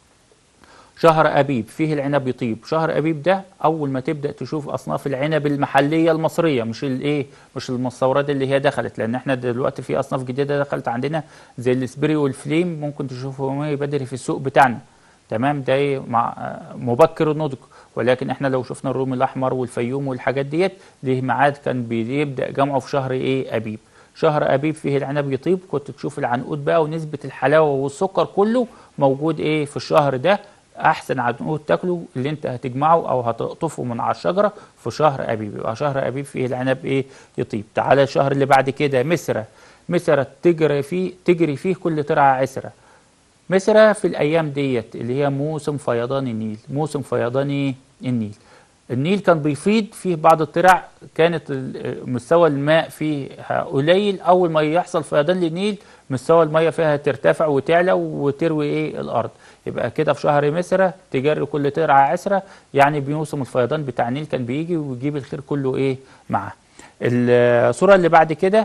شهر أبيب فيه العنب يطيب. شهر أبيب ده أول ما تبدأ تشوف أصناف العنب المحلية المصرية، مش الإيه مش المستوردة اللي هي دخلت، لأن إحنا دلوقتي في أصناف جديدة دخلت عندنا زي الإسبري والفليم، ممكن تشوفهم بدري في السوق بتاعنا. تمام، ده مع مبكر النضج. ولكن إحنا لو شفنا الرومي الأحمر والفيوم والحاجات ديت ليه ميعاد كان بيبدأ جمعه في شهر إيه أبيب. شهر أبيب فيه العنب يطيب، كنت تشوف العنقود بقى ونسبة الحلاوة والسكر كله موجود إيه في الشهر ده. احسن عنقود تاكله اللي انت هتجمعه او هتقطفه من على الشجره في شهر ابيب. يبقى شهر ابيب فيه العنب ايه يطيب. تعالى الشهر اللي بعد كده مسرة. مسرة تجري فيه تجري فيه كل ترعه عسره. مسرة في الايام ديت اللي هي موسم فيضان النيل. موسم فيضان النيل النيل كان بيفيض فيه بعض الترع، كانت مستوى الماء فيها قليل. اول ما يحصل فيضان للنيل مستوى الميه فيها ترتفع وتعلى وتروي ايه الارض. يبقى كده في شهر مسرة تجري كل ترعه عسره، يعني بموسم الفيضان بتاع النيل كان بيجي ويجيب الخير كله ايه معاه. الصوره اللي بعد كده.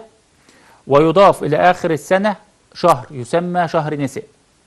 ويضاف الى اخر السنه شهر يسمى شهر نسئ.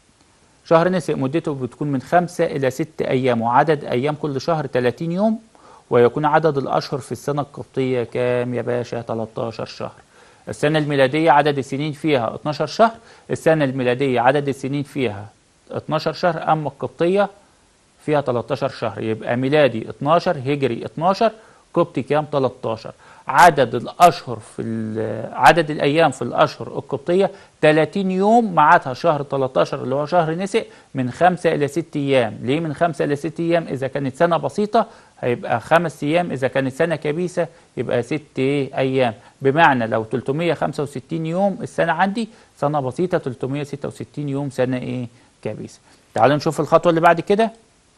شهر نسئ مدته بتكون من خمسة إلى ست أيام، وعدد أيام كل شهر ثلاثين يوم، ويكون عدد الأشهر في السنة القبطية كام يا باشا؟ ثلاثة عشر شهر. السنة الميلادية عدد السنين فيها اثناشر شهر. السنة الميلادية عدد السنين فيها اثناشر شهر، أما القبطية فيها ثلاثة عشر شهر. يبقى ميلادي اثناشر، هجري اثناشر، قبطي كام؟ ثلاثة عشر. عدد الاشهر في عدد الايام في الاشهر القبطيه ثلاثين يوم، معادها شهر ثلاثة عشر اللي هو شهر نسئ من خمسة الى ست ايام. ليه من خمسة الى ست ايام؟ اذا كانت سنه بسيطه هيبقى خمس ايام، اذا كانت سنه كبيسه يبقى ست ايام. بمعنى لو ثلاثمائة وخمسة وستين يوم السنه عندي سنه بسيطه، ثلاثمائة وستة وستين يوم سنه ايه كبيسه. تعالوا نشوف الخطوه اللي بعد كده.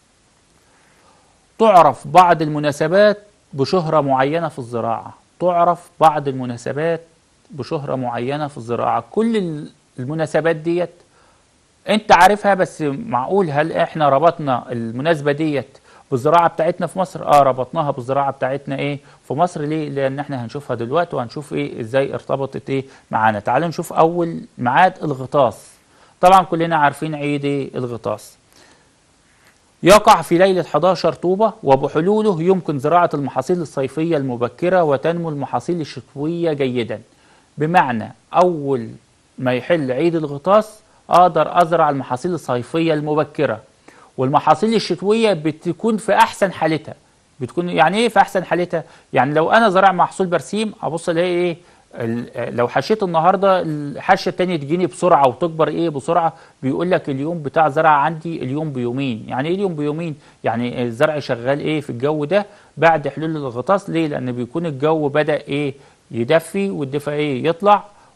تعرف بعض المناسبات بشهرة معينة في الزراعة. تعرف بعض المناسبات بشهرة معينة في الزراعة. كل المناسبات ديت انت عارفها، بس معقول هل احنا ربطنا المناسبة ديت بالزراعة بتاعتنا في مصر؟ اه ربطناها بالزراعة بتاعتنا ايه في مصر. ليه؟ لان احنا هنشوفها دلوقتي وهنشوف ايه ازاي ارتبطت ايه معانا. تعالوا نشوف اول ميعاد الغطاس. طبعا كلنا عارفين عيد ايه الغطاس. يقع في ليلة احد عشر طوبة، وبحلوله يمكن زراعة المحاصيل الصيفية المبكرة وتنمو المحاصيل الشتوية جيدا. بمعنى أول ما يحل عيد الغطاس أقدر أزرع المحاصيل الصيفية المبكرة، والمحاصيل الشتوية بتكون في أحسن حالتها. بتكون يعني إيه في أحسن حالتها؟ يعني لو أنا زرع محصول برسيم أبص ألاقي إيه لو حشيت النهارده الحشه الثانيه تجيني بسرعه وتكبر ايه بسرعه. بيقول لك اليوم بتاع زرع عندي اليوم بيومين. يعني ايه اليوم بيومين؟ يعني الزرع شغال ايه في الجو ده بعد حلول الغطاس. ليه؟ لان بيكون الجو بدا ايه يدفي والدفا ايه يطلع،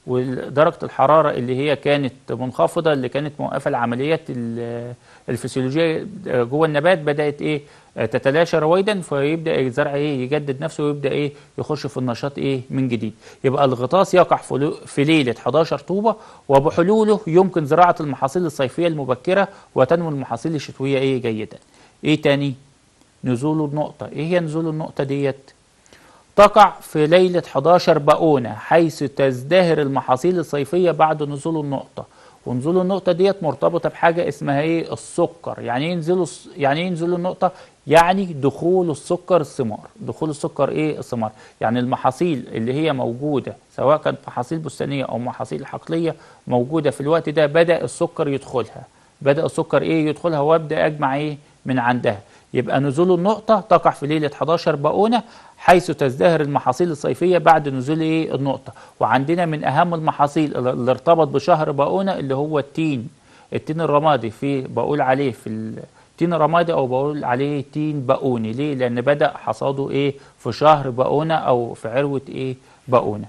ودرجة الحرارة اللي هي كانت منخفضة، اللي كانت موقفة العمليات ال- الفسيولوجية جوه النبات، بدأت ايه تتلاشى رويدا، فيبدأ الزرع ايه يجدد نفسه ويبدأ ايه يخش في النشاط ايه من جديد. يبقى الغطاس يقع في لو- في ليلة حداشر طوبة، وبحلوله يمكن زراعة المحاصيل الصيفية المبكرة وتنمو المحاصيل الشتوية ايه جيدا. ايه تاني؟ نزول النقطة. ايه هي نزول النقطة ديت؟ تقع في ليلة حداشر بقونة، حيث تزدهر المحاصيل الصيفية بعد نزول النقطة. ونزول النقطة ديت مرتبطة بحاجة اسمها ايه؟ السكر. يعني ايه ينزلوا الس- يعني ايه ينزلوا النقطة؟ يعني دخول السكر الثمار. دخول السكر ايه؟ الثمار. يعني المحاصيل اللي هي موجودة سواء كانت محاصيل بستانية او محاصيل حقلية موجودة في الوقت ده، بدأ السكر يدخلها. بدأ السكر ايه يدخلها، وابدأ اجمع ايه من عندها. يبقى نزول النقطة تقع في ليلة حداشر بقونة، حيث تزدهر المحاصيل الصيفية بعد نزول ايه النقطة. وعندنا من أهم المحاصيل اللي ارتبط بشهر بقونة اللي هو التين. التين الرمادي، في بقول عليه في التين الرمادي أو بقول عليه تين بقوني. ليه؟ لأن بدأ حصاده ايه في شهر بقونة أو في عروة ايه بقونة.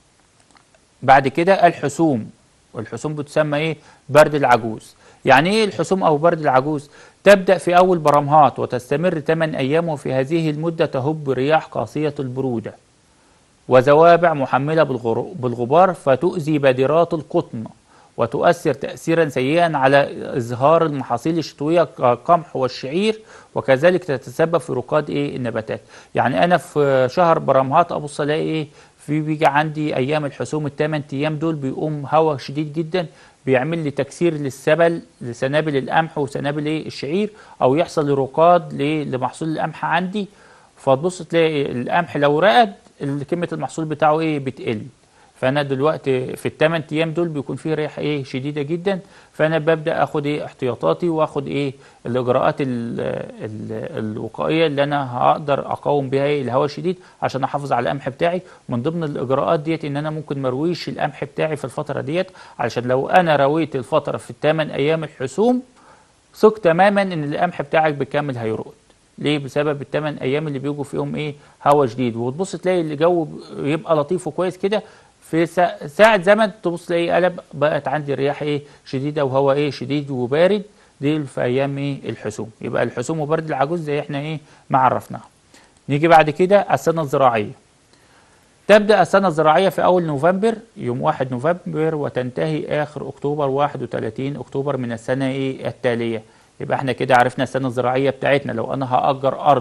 بعد كده الحسوم. والحسوم بتسمى ايه؟ برد العجوز. يعني ايه الحسوم او برد العجوز؟ تبدأ في اول برمهات وتستمر ثمانية ايام، وفي هذه المدة تهب رياح قاسية البرودة وزوابع محملة بالغر- بالغبار، فتؤذي بادرات القطن وتؤثر تأثيرا سيئا على إزهار المحاصيل الشتوية كالقمح والشعير، وكذلك تتسبب في ركاد إيه النباتات. يعني أنا في شهر برمهات أبص ألاقي إيه في بيجي عندي أيام الحسوم الثمان أيام دول بيقوم هواء شديد جدا، بيعمل لي تكسير للسبل لسنابل القمح وسنابل إيه الشعير، أو يحصل ركاد ل- لمحصول القمح عندي. فتبص تلاقي القمح لو رقد كمية المحصول بتاعه ايه بتقل. فانا دلوقتي في الثمان ايام دول بيكون فيه ريح ايه شديده جدا، فانا ببدا اخد ايه احتياطاتي واخد ايه الاجراءات ال ال الوقائيه اللي انا هقدر اقاوم بها ايه الهواء الشديد عشان احافظ على القمح بتاعي. من ضمن الاجراءات ديت ان انا ممكن مرويش القمح بتاعي في الفتره ديت، علشان لو انا رويت الفتره في الثمان ايام الحسوم ثق تماما ان القمح بتاعك بالكامل هيرقد. ليه؟ بسبب الثمان ايام اللي بيجوا فيهم ايه هوا شديد. وتبص تلاقي الجو يبقى لطيف وكويس كده، في سا- ساعة زمن تبص تلاقي قلب بقت عندي الرياح ايه شديدة وهوا ايه شديد وبارد. دي في ايام ايه الحسوم. يبقى الحسوم وبرد العجوز زي احنا ايه ما عرفناها. نيجي بعد كده السنة الزراعية. تبدأ السنة الزراعية في أول نوفمبر، يوم واحد نوفمبر، وتنتهي آخر أكتوبر واحد وثلاثين أكتوبر من السنة إيه التالية. يبقى احنا كده عرفنا السنة الزراعية بتاعتنا. لو أنا هأجر أرض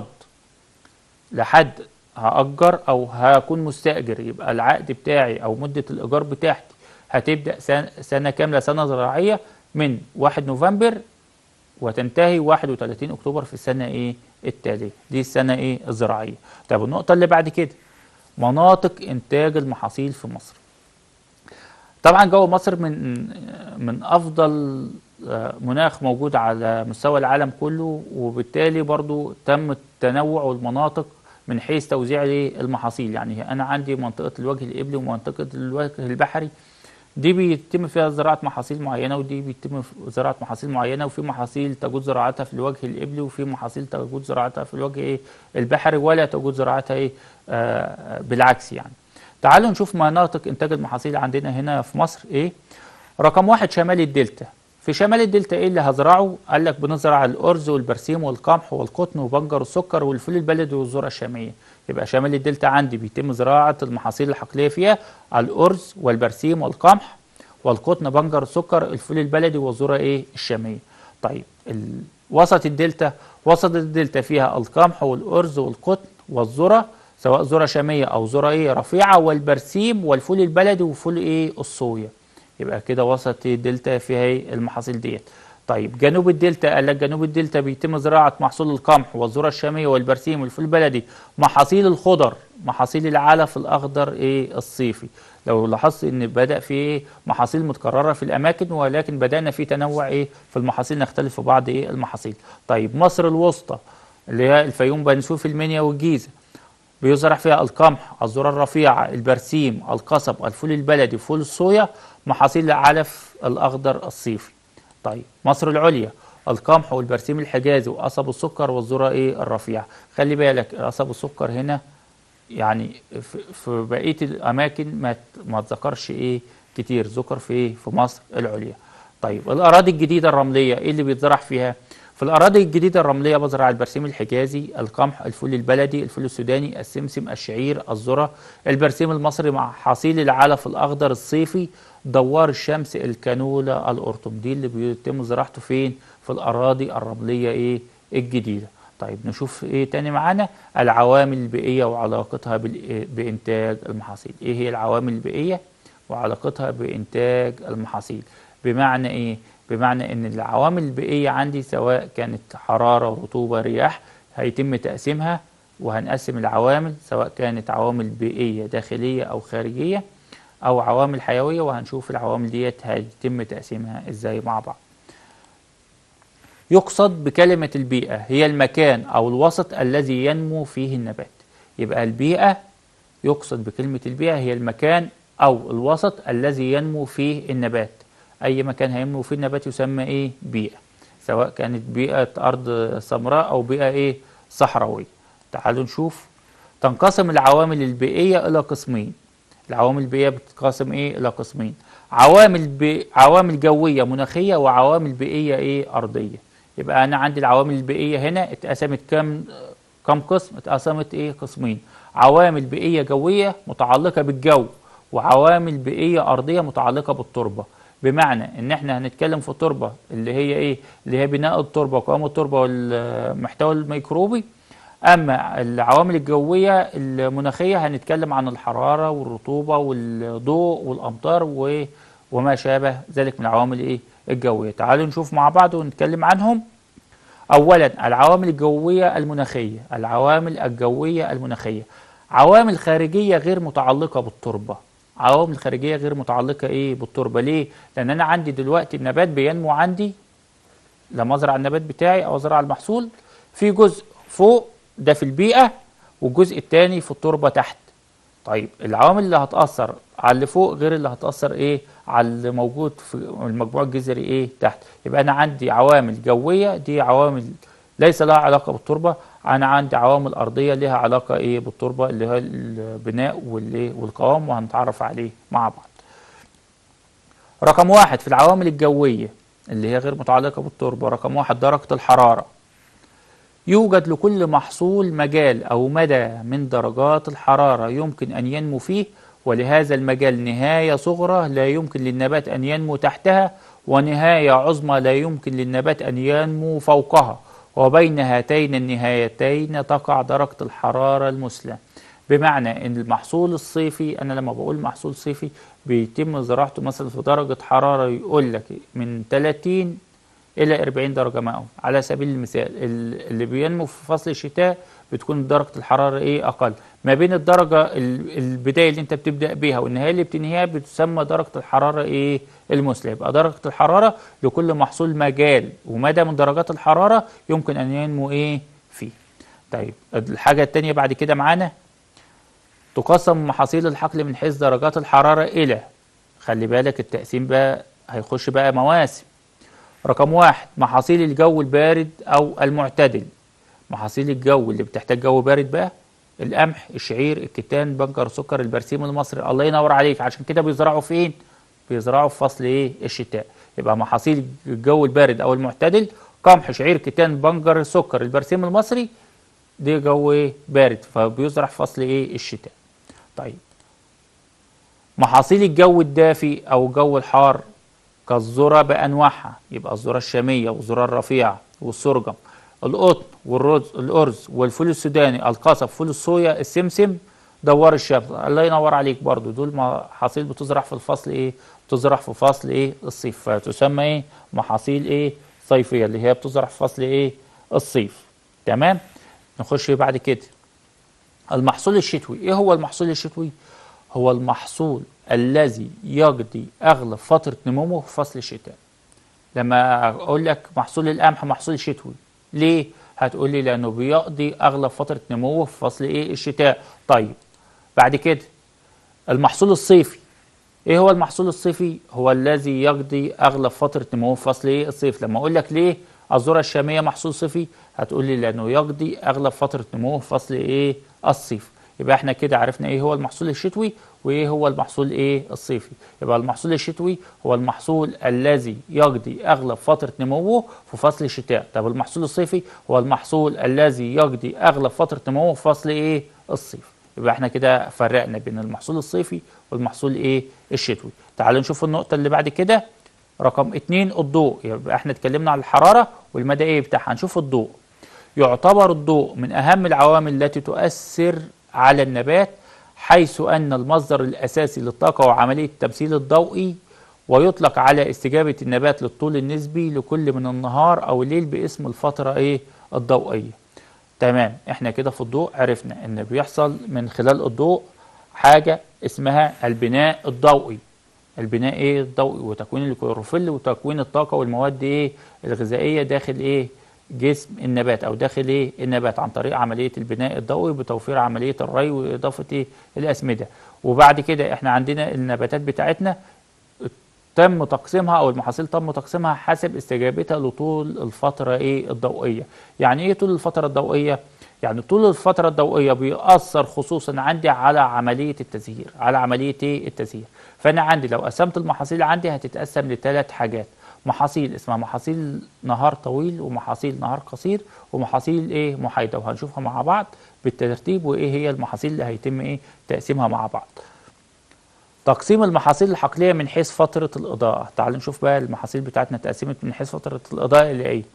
لحد هأجر أو هكون مستأجر، يبقى العقد بتاعي أو مدة الإيجار بتاعتي هتبدأ سنة, سنة كاملة سنة زراعية من واحد نوفمبر وتنتهي واحد وثلاثين أكتوبر في السنة إيه التالية. دي السنة إيه الزراعية. طب النقطة اللي بعد كده مناطق إنتاج المحاصيل في مصر. طبعا جو مصر من من أفضل آه، مناخ موجود على مستوى العالم كله، وبالتالي برضو تم تنوع المناطق من حيث توزيع إيه المحاصيل. يعني أنا عندي منطقة الوجه الإبلي ومنطقة الوجه البحري، دي بيتم فيها زراعة محاصيل معينة، ودي بيتم زراعة محاصيل معينة، وفي محاصيل تجوز زراعتها في الوجه الإبلي، وفي محاصيل تجوز زراعتها في الوجه إيه البحري، ولا تجوز زراعتها إيه آه بالعكس يعني. تعالوا نشوف مناطق إنتاج المحاصيل عندنا هنا في مصر إيه. رقم واحد شمال الدلتا. في شمال الدلتا ايه اللي هزرعه؟ قال لك بنزرع الارز والبرسيم والقمح والقطن وبنجر السكر والفول البلدي والذره الشاميه. يبقى شمال الدلتا عندي بيتم زراعه المحاصيل الحقليه فيها الارز والبرسيم والقمح والقطن بنجر السكر الفول البلدي والذره ايه الشاميه. طيب ال... وسط الدلتا. وسط الدلتا فيها القمح والارز والقطن والذره، سواء ذره شاميه او ذره ايه رفيعه، والبرسيم والفول البلدي وفول ايه الصويا. يبقى كده وسط الدلتا فيها ايه المحاصيل ديت. طيب جنوب الدلتا. قال لك جنوب الدلتا بيتم زراعه محصول القمح والذره الشاميه والبرسيم والفول البلدي، محاصيل الخضر، محاصيل العلف الاخضر ايه الصيفي. لو لاحظت ان بدا في ايه محاصيل متكرره في الاماكن، ولكن بدانا في تنوع ايه في المحاصيل، نختلف في بعض ايه المحاصيل. طيب مصر الوسطى اللي هي الفيوم بني سويف المنيا والجيزه، بيزرع فيها القمح الذرة الرفيعة البرسيم القصب الفول البلدي فول الصويا، محاصيل العلف الأخضر الصيفي. طيب مصر العليا القمح والبرسيم الحجازي وقصب السكر والذرة ايه الرفيعة. خلي بالك قصب السكر هنا يعني في, في بقية الأماكن ما ما تذكرش ايه كتير ذكر في ايه في مصر العليا. طيب الاراضي الجديده الرمليه ايه اللي بيتزرع فيها؟ في الاراضي الجديده الرمليه بزرع البرسيم الحجازي، القمح، الفول البلدي، الفول السوداني، السمسم، الشعير، الذره، البرسيم المصري مع حصيل العلف الاخضر الصيفي، دوار الشمس، الكانولا، القرطم. دي اللي بيتم زراعته فين؟ في الاراضي الرمليه ايه الجديده. طيب نشوف ايه تاني معانا؟ العوامل البيئيه وعلاقتها بانتاج المحاصيل. ايه هي العوامل البيئيه وعلاقتها بانتاج المحاصيل؟ بمعنى ايه؟ بمعنى ان العوامل البيئيه عندي سواء كانت حراره، رطوبه، رياح، هيتم تقسيمها، وهنقسم العوامل سواء كانت عوامل بيئيه داخليه او خارجيه او عوامل حيويه، وهنشوف العوامل ديت هيتم تقسيمها ازاي مع بعض. يقصد بكلمة البيئة هي المكان أو الوسط الذي ينمو فيه النبات. يبقى البيئة، يقصد بكلمة البيئة هي المكان أو الوسط الذي ينمو فيه النبات. أي مكان هينمو فيه النبات يسمى إيه؟ بيئة، سواء كانت بيئة أرض سمراء أو بيئة إيه؟ صحراوية. تعالوا نشوف. تنقسم العوامل البيئية إلى قسمين. العوامل البيئية بتتقسم إيه؟ إلى قسمين. عوامل بي... عوامل جوية مناخية، وعوامل بيئية إيه؟ أرضية. يبقى أنا عندي العوامل البيئية هنا اتقسمت كم كم قسم؟ اتقسمت إيه؟ قسمين. عوامل بيئية جوية متعلقة بالجو، وعوامل بيئية أرضية متعلقة بالتربة. بمعنى إن إحنا هنتكلم في التربة اللي هي إيه؟ اللي هي بناء التربة وقوام التربة والمحتوى الميكروبي. أما العوامل الجوية المناخية هنتكلم عن الحرارة والرطوبة والضوء والأمطار و وما شابه ذلك من العوامل ايه الجويه. تعالوا نشوف مع بعض ونتكلم عنهم. اولا العوامل الجويه المناخيه. العوامل الجويه المناخيه عوامل خارجيه غير متعلقه بالتربه. عوامل خارجيه غير متعلقه ايه بالتربه. ليه؟ لان انا عندي دلوقتي النبات بينمو عندي، لما ازرع النبات بتاعي او ازرع المحصول، في جزء فوق ده في البيئه، والجزء الثاني في التربه تحت. طيب العوامل اللي هتأثر على اللي فوق غير اللي هتأثر ايه على اللي موجود في المجموع الجذري ايه تحت. يبقى انا عندي عوامل جوية دي عوامل ليس لها علاقة بالتربة، انا عندي عوامل ارضية لها علاقة ايه بالتربة اللي هي البناء والايه والقوام، وهنتعرف عليه مع بعض. رقم واحد في العوامل الجوية اللي هي غير متعلقة بالتربة، رقم واحد درجة الحرارة. يوجد لكل محصول مجال أو مدى من درجات الحرارة يمكن أن ينمو فيه، ولهذا المجال نهاية صغرى لا يمكن للنبات أن ينمو تحتها، ونهاية عظمى لا يمكن للنبات أن ينمو فوقها، وبين هاتين النهايتين تقع درجة الحرارة المثلى. بمعنى أن المحصول الصيفي، أنا لما بقول محصول صيفي بيتم زراعته مثلا في درجة حرارة يقول لك من ثلاثين إلى أربعين درجة مئوية على سبيل المثال. اللي بينمو في فصل الشتاء بتكون درجة الحرارة إيه أقل. ما بين الدرجة البداية اللي أنت بتبدأ بيها والنهاية اللي بتنهيها بتسمى درجة الحرارة إيه المثلى. يبقى درجة الحرارة لكل محصول مجال ومدى من درجات الحرارة يمكن أن ينمو إيه فيه. طيب الحاجة التانية بعد كده معانا، تقسم محاصيل الحقل من حيث درجات الحرارة إلى، خلي بالك التقسيم بقى هيخش بقى مواسم. رقم واحد محاصيل الجو البارد أو المعتدل. محاصيل الجو اللي بتحتاج جو بارد بقى القمح، الشعير، الكتان، بنجر سكر، البرسيم المصري. الله ينور عليك. عشان كده بيزرعوا فين؟ بيزرعوا في فصل ايه الشتاء. يبقى محاصيل الجو البارد أو المعتدل قمح، شعير، كتان، بنجر سكر، البرسيم المصري، دي جو ايه بارد فبيزرع في فصل ايه الشتاء. طيب محاصيل الجو الدافي أو الجو الحار كالذرة بأنواعها، يبقى الذرة الشامية والذرة الرفيعة والسرجم، القطن والرز الأرز والفول السوداني، القصب، فول الصويا، السمسم، دوار الشمس. الله ينور عليك. برضو دول محاصيل بتزرع في الفصل ايه؟ بتزرع في فصل ايه الصيف، فتسمى ايه محاصيل ايه صيفية اللي هي بتزرع في فصل ايه الصيف. تمام. نخش بعد كده المحصول الشتوي. ايه هو المحصول الشتوي؟ هو المحصول الذي يقضي أغلب فترة نموه في فصل الشتاء. لما أقول لك محصول القمح محصول شتوي، ليه؟ هتقول لي لأنه بيقضي أغلب فترة نموه في فصل إيه الشتاء. طيب بعد كده المحصول الصيفي. إيه هو المحصول الصيفي؟ هو الذي يقضي أغلب فترة نموه في فصل إيه الصيف. لما أقول لك ليه الذرة الشامية محصول صيفي، هتقول لي لأنه يقضي أغلب فترة نموه في فصل إيه الصيف. يبقى احنا كده عرفنا ايه هو المحصول الشتوي وايه هو المحصول ايه الصيفي. يبقى المحصول الشتوي هو المحصول الذي يقضي اغلب فترة نموه في فصل الشتاء. طب المحصول الصيفي هو المحصول الذي يقضي اغلب فترة نموه في فصل ايه الصيف. يبقى احنا كده فرقنا بين المحصول الصيفي والمحصول ايه الشتوي. تعالوا نشوف النقطة اللي بعد كده رقم اتنين، الضوء. يبقى احنا اتكلمنا عن الحرارة والمدى ايه بتاعها، هنشوف الضوء. يعتبر الضوء من أهم العوامل التي تؤثر على النبات، حيث أن المصدر الأساسي للطاقة وعملية التمثيل الضوئي، ويطلق على استجابة النبات للطول النسبي لكل من النهار أو الليل باسم الفترة إيه الضوئية. تمام، احنا كده في الضوء عرفنا ان بيحصل من خلال الضوء حاجة اسمها البناء الضوئي. البناء ايه الضوئي، وتكوين الكلوروفيل وتكوين الطاقة والمواد ايه الغذائية داخل ايه جسم النبات او داخل ايه النبات عن طريق عمليه البناء الضوئي بتوفير عمليه الري واضافه ايه الاسمده. وبعد كده احنا عندنا النباتات بتاعتنا تم تقسيمها او المحاصيل تم تقسيمها حسب استجابتها لطول الفتره ايه الضوئيه. يعني ايه طول الفتره الضوئيه؟ يعني طول الفتره الضوئيه بيأثر خصوصا عندي على عمليه التزهير، على عمليه ايه التزهير. فانا عندي لو قسمت المحاصيل عندي هتتقسم لثلاث حاجات، محاصيل اسمها محاصيل نهار طويل، ومحاصيل نهار قصير، ومحاصيل ايه محايده، وهنشوفها مع بعض بالترتيب وايه هي المحاصيل اللي هيتم ايه تقسيمها مع بعض. تقسيم المحاصيل الحقليه من حيث فتره الاضاءه. تعالوا نشوف بقى المحاصيل بتاعتنا اتقسمت من حيث فتره الاضاءه اللي ايه.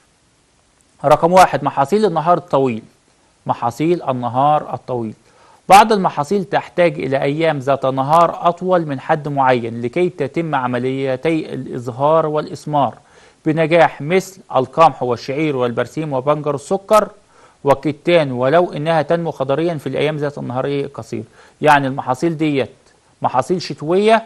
رقم واحد، محاصيل النهار الطويل. محاصيل النهار الطويل، بعض المحاصيل تحتاج إلى أيام ذات نهار أطول من حد معين لكي تتم عمليتي الإزهار والإثمار بنجاح، مثل القمح والشعير والبرسيم وبنجر السكر والكتان، ولو إنها تنمو خضريا في الأيام ذات النهار القصير. يعني المحاصيل ديت محاصيل شتوية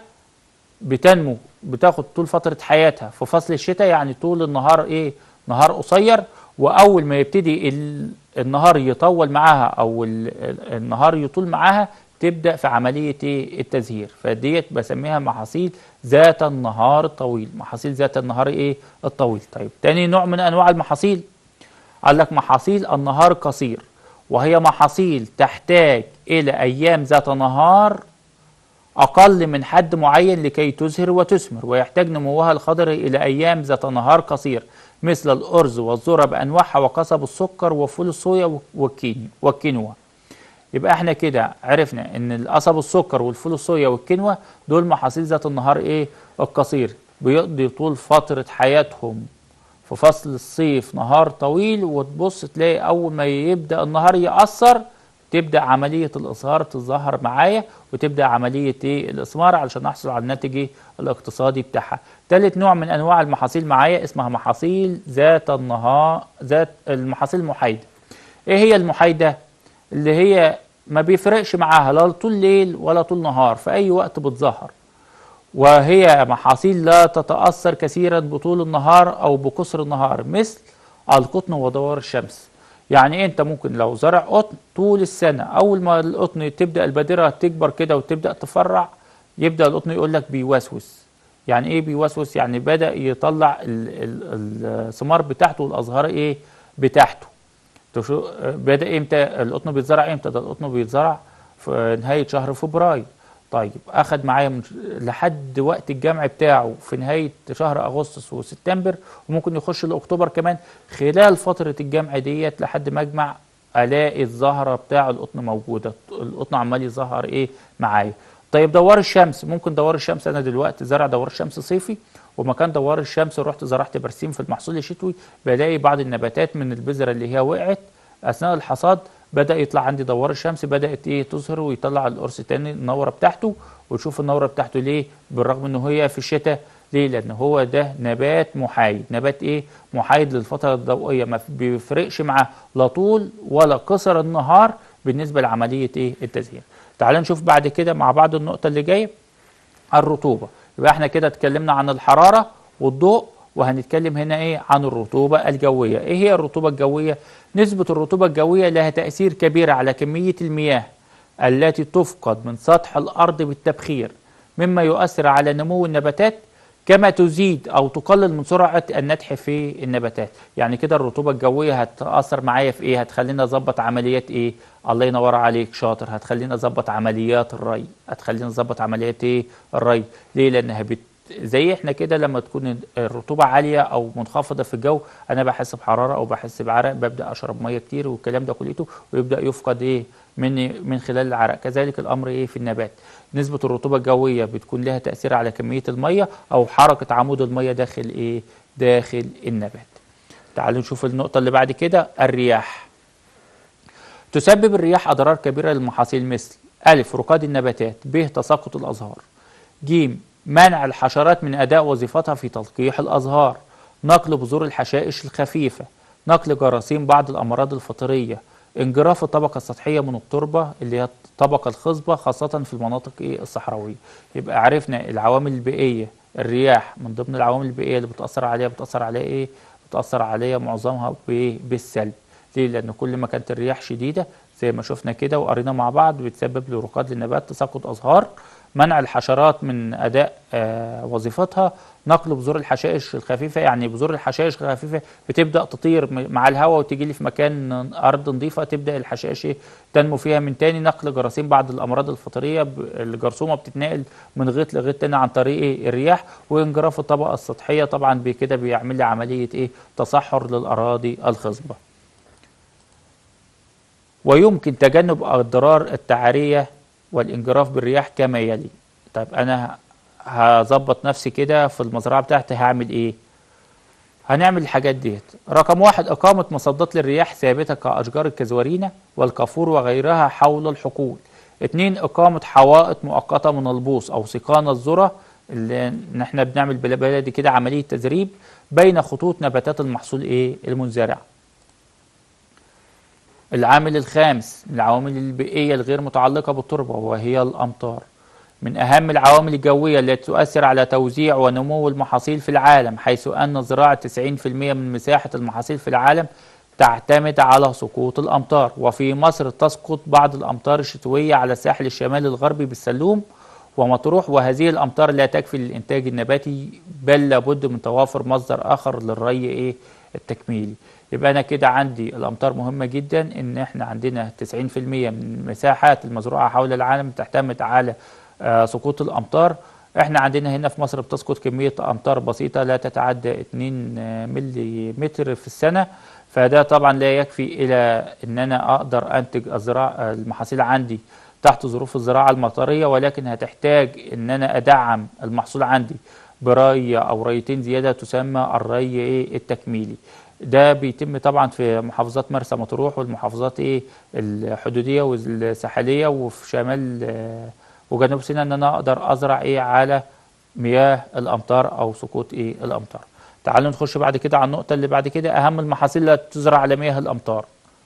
بتنمو بتاخد طول فترة حياتها في فصل الشتاء، يعني طول النهار إيه نهار قصير، وأول ما يبتدي النهار يطول معاها او النهار يطول معاها تبدا في عمليه ايه التزهير. فديت بسميها محاصيل ذات النهار الطويل، محاصيل ذات النهار ايه الطويل. طيب تاني نوع من انواع المحاصيل قال لك محاصيل النهار القصير، وهي محاصيل تحتاج الى ايام ذات نهار اقل من حد معين لكي تزهر وتثمر، ويحتاج نموها الخضري الى ايام ذات نهار قصير، مثل الأرز والذرة بأنواعها وقصب السكر وفول الصويا والكينوا. يبقى احنا كده عرفنا ان القصب السكر والفول الصويا والكينوا دول محاصيل ذات النهار ايه القصير، بيقضي طول فترة حياتهم في فصل الصيف نهار طويل، وتبص تلاقي اول ما يبدأ النهار يأثر تبدأ عملية الإصهار تظهر معايا، وتبدأ عملية ايه الإثمار علشان نحصل على الناتج ايه الاقتصادي بتاعها. ثالث نوع من أنواع المحاصيل معايا اسمها محاصيل ذات النهار، ذات المحاصيل المحايدة. ايه هي المحايدة؟ اللي هي ما بيفرقش معاها لا طول ليل ولا طول نهار، في أي وقت بتظهر، وهي محاصيل لا تتأثر كثيرا بطول النهار أو بقصر النهار، مثل القطن ودوار الشمس. يعني انت ممكن لو زرع قطن طول السنة، اول ما القطن تبدأ البادرة تكبر كده وتبدأ تفرع يبدأ القطن يقول لك بيوسوس. يعني ايه بيوسوس؟ يعني بدأ يطلع الثمار بتاعته والازهار ايه بتاعته. بدأ امتى القطن بيتزرع؟ امتى ده القطن بيتزرع في نهاية شهر فبراير. طيب اخد معايا من لحد وقت الجمع بتاعه في نهايه شهر اغسطس وسبتمبر، وممكن يخش لاكتوبر كمان. خلال فتره الجمع ديت لحد ما اجمع الاقي الزهره بتاع القطن موجوده، القطن عمال يظهر ايه معايا. طيب دوار الشمس، ممكن دوار الشمس انا دلوقتي زرع دوار الشمس صيفي، ومكان دوار الشمس رحت زرعت برسيم في المحصول الشتوي، بلاقي بعض النباتات من البذره اللي هي وقعت اثناء الحصاد بدأ يطلع عندي دوار الشمس، بدأت ايه تظهر ويطلع القرص تاني النورة بتاعته. وشوف النورة بتاعته ليه؟ بالرغم انه هي في الشتاء، ليه؟ لان هو ده نبات محايد، نبات ايه محايد للفترة الضوئية، ما بيفرقش معاه لا طول ولا قصر النهار بالنسبة لعملية ايه التزهير. تعال نشوف بعد كده مع بعض النقطة اللي جاية، الرطوبة. يبقى احنا كده اتكلمنا عن الحرارة والضوء، وهنتكلم هنا ايه عن الرطوبة الجوية. ايه هي الرطوبة الجوية؟ نسبة الرطوبة الجوية لها تأثير كبير على كمية المياه التي تفقد من سطح الأرض بالتبخير، مما يؤثر على نمو النباتات كما تزيد او تقلل من سرعه النتح في النباتات. يعني كده الرطوبه الجويه هتاثر معايا في ايه؟ هتخليني اظبط عمليات ايه؟ الله ينور عليك، شاطر. هتخليني اظبط عمليات الري، هتخليني اظبط عمليات ايه؟ الري. ليه؟ لانها بت زي احنا كده لما تكون الرطوبه عاليه او منخفضه في الجو، انا بحس بحراره او بحس بعرق، ببدا اشرب ميه كتير والكلام ده كليته، ويبدا يفقد ايه مني من خلال العرق. كذلك الامر ايه في النبات. نسبه الرطوبه الجويه بتكون لها تاثير على كميه الميه او حركه عمود الميه داخل ايه؟ داخل النبات. تعالوا نشوف النقطه اللي بعد كده، الرياح. تسبب الرياح اضرار كبيره للمحاصيل مثل: الف رقاد النباتات، ب تساقط الازهار، ج منع الحشرات من أداء وظيفتها في تلقيح الأزهار، نقل بذور الحشائش الخفيفة، نقل جراثيم بعض الأمراض الفطرية، انجراف الطبقة السطحية من التربة اللي هي الطبقة الخصبة خاصة في المناطق الصحراوية. يبقى عرفنا العوامل البيئية، الرياح من ضمن العوامل البيئية اللي بتأثر عليها. بتأثر عليها إيه؟ بتأثر عليها معظمها بالسلب. ليه؟ لأن كل ما كانت الرياح شديدة زي ما شفنا كده وقرينا مع بعض بتسبب لرقاد للنبات، تساقط أزهار، منع الحشرات من أداء آه وظيفتها، نقل بذور الحشائش الخفيفة. يعني بذور الحشائش الخفيفة بتبدأ تطير مع الهواء وتيجي لي في مكان أرض نظيفة، تبدأ الحشائش تنمو فيها من تاني. نقل جراثيم بعض الأمراض الفطرية، الجرثومة بتتنقل من غيط لغيط تاني عن طريق الرياح. وانجراف الطبقة السطحية طبعا بكده بيعمل لي عملية إيه؟ تصحر للأراضي الخصبة. ويمكن تجنب أضرار التعرية والانجراف بالرياح كما يلي. طيب أنا هظبط نفسي كده في المزرعة بتاعتي، هعمل إيه؟ هنعمل الحاجات ديت. رقم واحد، إقامة مصدات للرياح ثابتة كأشجار الكزورينة والكافور وغيرها حول الحقول. اتنين، إقامة حوائط مؤقتة من البوص أو سيقان الذرة، اللي احنا بنعمل بالبلدي كده عملية تزريب بين خطوط نباتات المحصول إيه؟ المنزرع. العامل الخامس من العوامل البيئية الغير متعلقة بالتربة وهي الأمطار. من أهم العوامل الجوية التي تؤثر على توزيع ونمو المحاصيل في العالم، حيث أن زراعة تسعين بالمئة من مساحة المحاصيل في العالم تعتمد على سقوط الأمطار. وفي مصر تسقط بعض الأمطار الشتوية على الساحل الشمالي الغربي بالسلوم ومطروح، وهذه الأمطار لا تكفي للإنتاج النباتي، بل لابد من توافر مصدر آخر للري إيه؟ التكميلي. يبقى أنا كده عندي الأمطار مهمة جدا، إن إحنا عندنا تسعين بالمئة من المساحات المزروعة حول العالم تعتمد على آه سقوط الأمطار. إحنا عندنا هنا في مصر بتسقط كمية أمطار بسيطة لا تتعدى اتنين ملي متر في السنة، فده طبعا لا يكفي إلى إن أنا أقدر أنتج الزراعة المحاصيل عندي تحت ظروف الزراعة المطرية، ولكن هتحتاج إن أنا أدعم المحصول عندي بري أو ريتين زيادة تسمى الري إيه؟ التكميلي. ده بيتم طبعا في محافظات مرسى مطروح والمحافظات ايه الحدوديه والساحليه وفي شمال آه وجنوب سيناء، ان انا اقدر ازرع ايه على مياه الامطار او سقوط ايه الامطار. تعالوا نخش بعد كده على النقطه اللي بعد كده، اهم المحاصيل التي تزرع على مياه الامطار.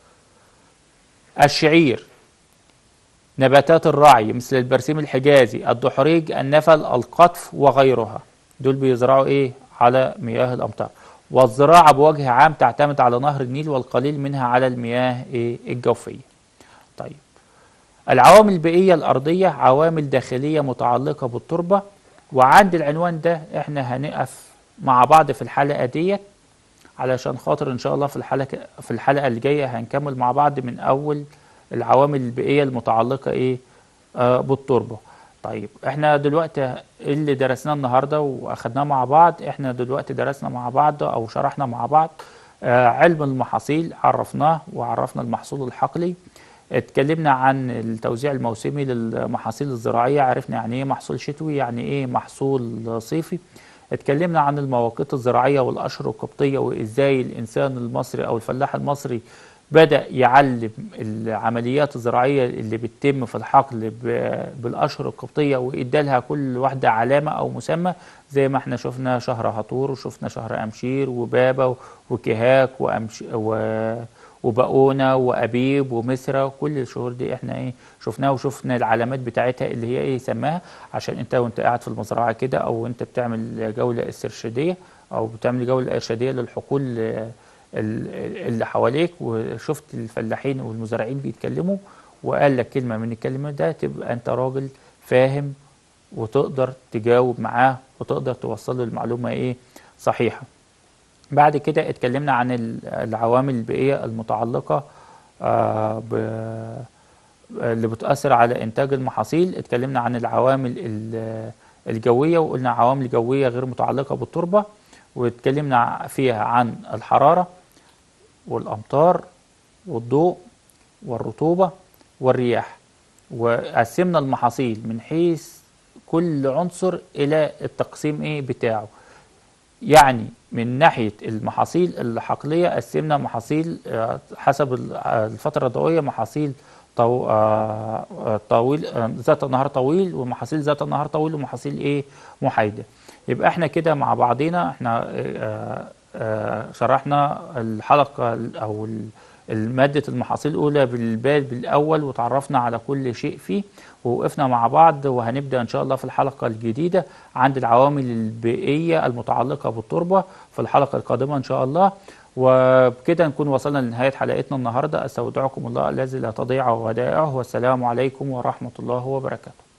الشعير، نباتات الرعي مثل البرسيم الحجازي، الدحريج، النفل، القطف وغيرها، دول بيزرعوا ايه على مياه الامطار. والزراعة بوجه عام تعتمد على نهر النيل والقليل منها على المياه الجوفية. طيب، العوامل البيئية الأرضية عوامل داخلية متعلقة بالتربة، وعند العنوان ده احنا هنقف مع بعض في الحلقة ديت علشان خاطر ان شاء الله في الحلقة في الحلقة اللي جاية هنكمل مع بعض من أول العوامل البيئية المتعلقة ايه آه بالتربة. طيب احنا دلوقتي اللي درسناه النهارده واخدناه مع بعض، احنا دلوقتي درسنا مع بعض او شرحنا مع بعض آه علم المحاصيل، عرفناه وعرفنا المحصول الحقلي، اتكلمنا عن التوزيع الموسمي للمحاصيل الزراعية، عرفنا يعني ايه محصول شتوي، يعني ايه محصول صيفي، اتكلمنا عن المواقيت الزراعية والأشهر القبطية وازاي الإنسان المصري أو الفلاح المصري بدأ يعلم العمليات الزراعية اللي بتتم في الحقل بالأشهر القبطية وإدالها كل واحدة علامة أو مسمى، زي ما احنا شفنا شهر هطور وشفنا شهر أمشير وبابا وكهاك وأمش وبقونة وأبيب ومسرة، كل الشهور دي احنا ايه شفناها وشفنا العلامات بتاعتها اللي هي ايه سماها، عشان انت وانت قاعد في المزرعة كده او انت بتعمل جولة استرشادية او بتعمل جولة إرشادية للحقول اللي حواليك وشفت الفلاحين والمزارعين بيتكلموا وقال لك كلمة من الكلمة ده، تبقى انت راجل فاهم وتقدر تجاوب معاه وتقدر توصل له المعلومة ايه صحيحة. بعد كده اتكلمنا عن العوامل البيئية المتعلقة آه اللي بتأثر على إنتاج المحاصيل. اتكلمنا عن العوامل الجوية وقلنا عوامل جوية غير متعلقة بالتربة، واتكلمنا فيها عن الحرارة والأمطار والضوء والرطوبة والرياح، وقسمنا المحاصيل من حيث كل عنصر إلى التقسيم إيه بتاعه. يعني من ناحية المحاصيل الحقلية قسمنا محاصيل حسب الفترة الضوئية، محاصيل طو... طويل ذات نهار طويل، ومحاصيل ذات نهار طويل، ومحاصيل ايه محايدة. يبقى احنا كده مع بعضنا احنا اه اه شرحنا الحلقة او المادة المحاصيل الأولى بالبال بالأول، وتعرفنا على كل شيء فيه ووقفنا مع بعض. وهنبدأ إن شاء الله في الحلقة الجديدة عند العوامل البيئية المتعلقة بالتربة في الحلقة القادمة إن شاء الله. وبكده نكون وصلنا لنهاية حلقتنا النهاردة. أستودعكم الله الذي لا تضيع ودائعه، والسلام عليكم ورحمة الله وبركاته.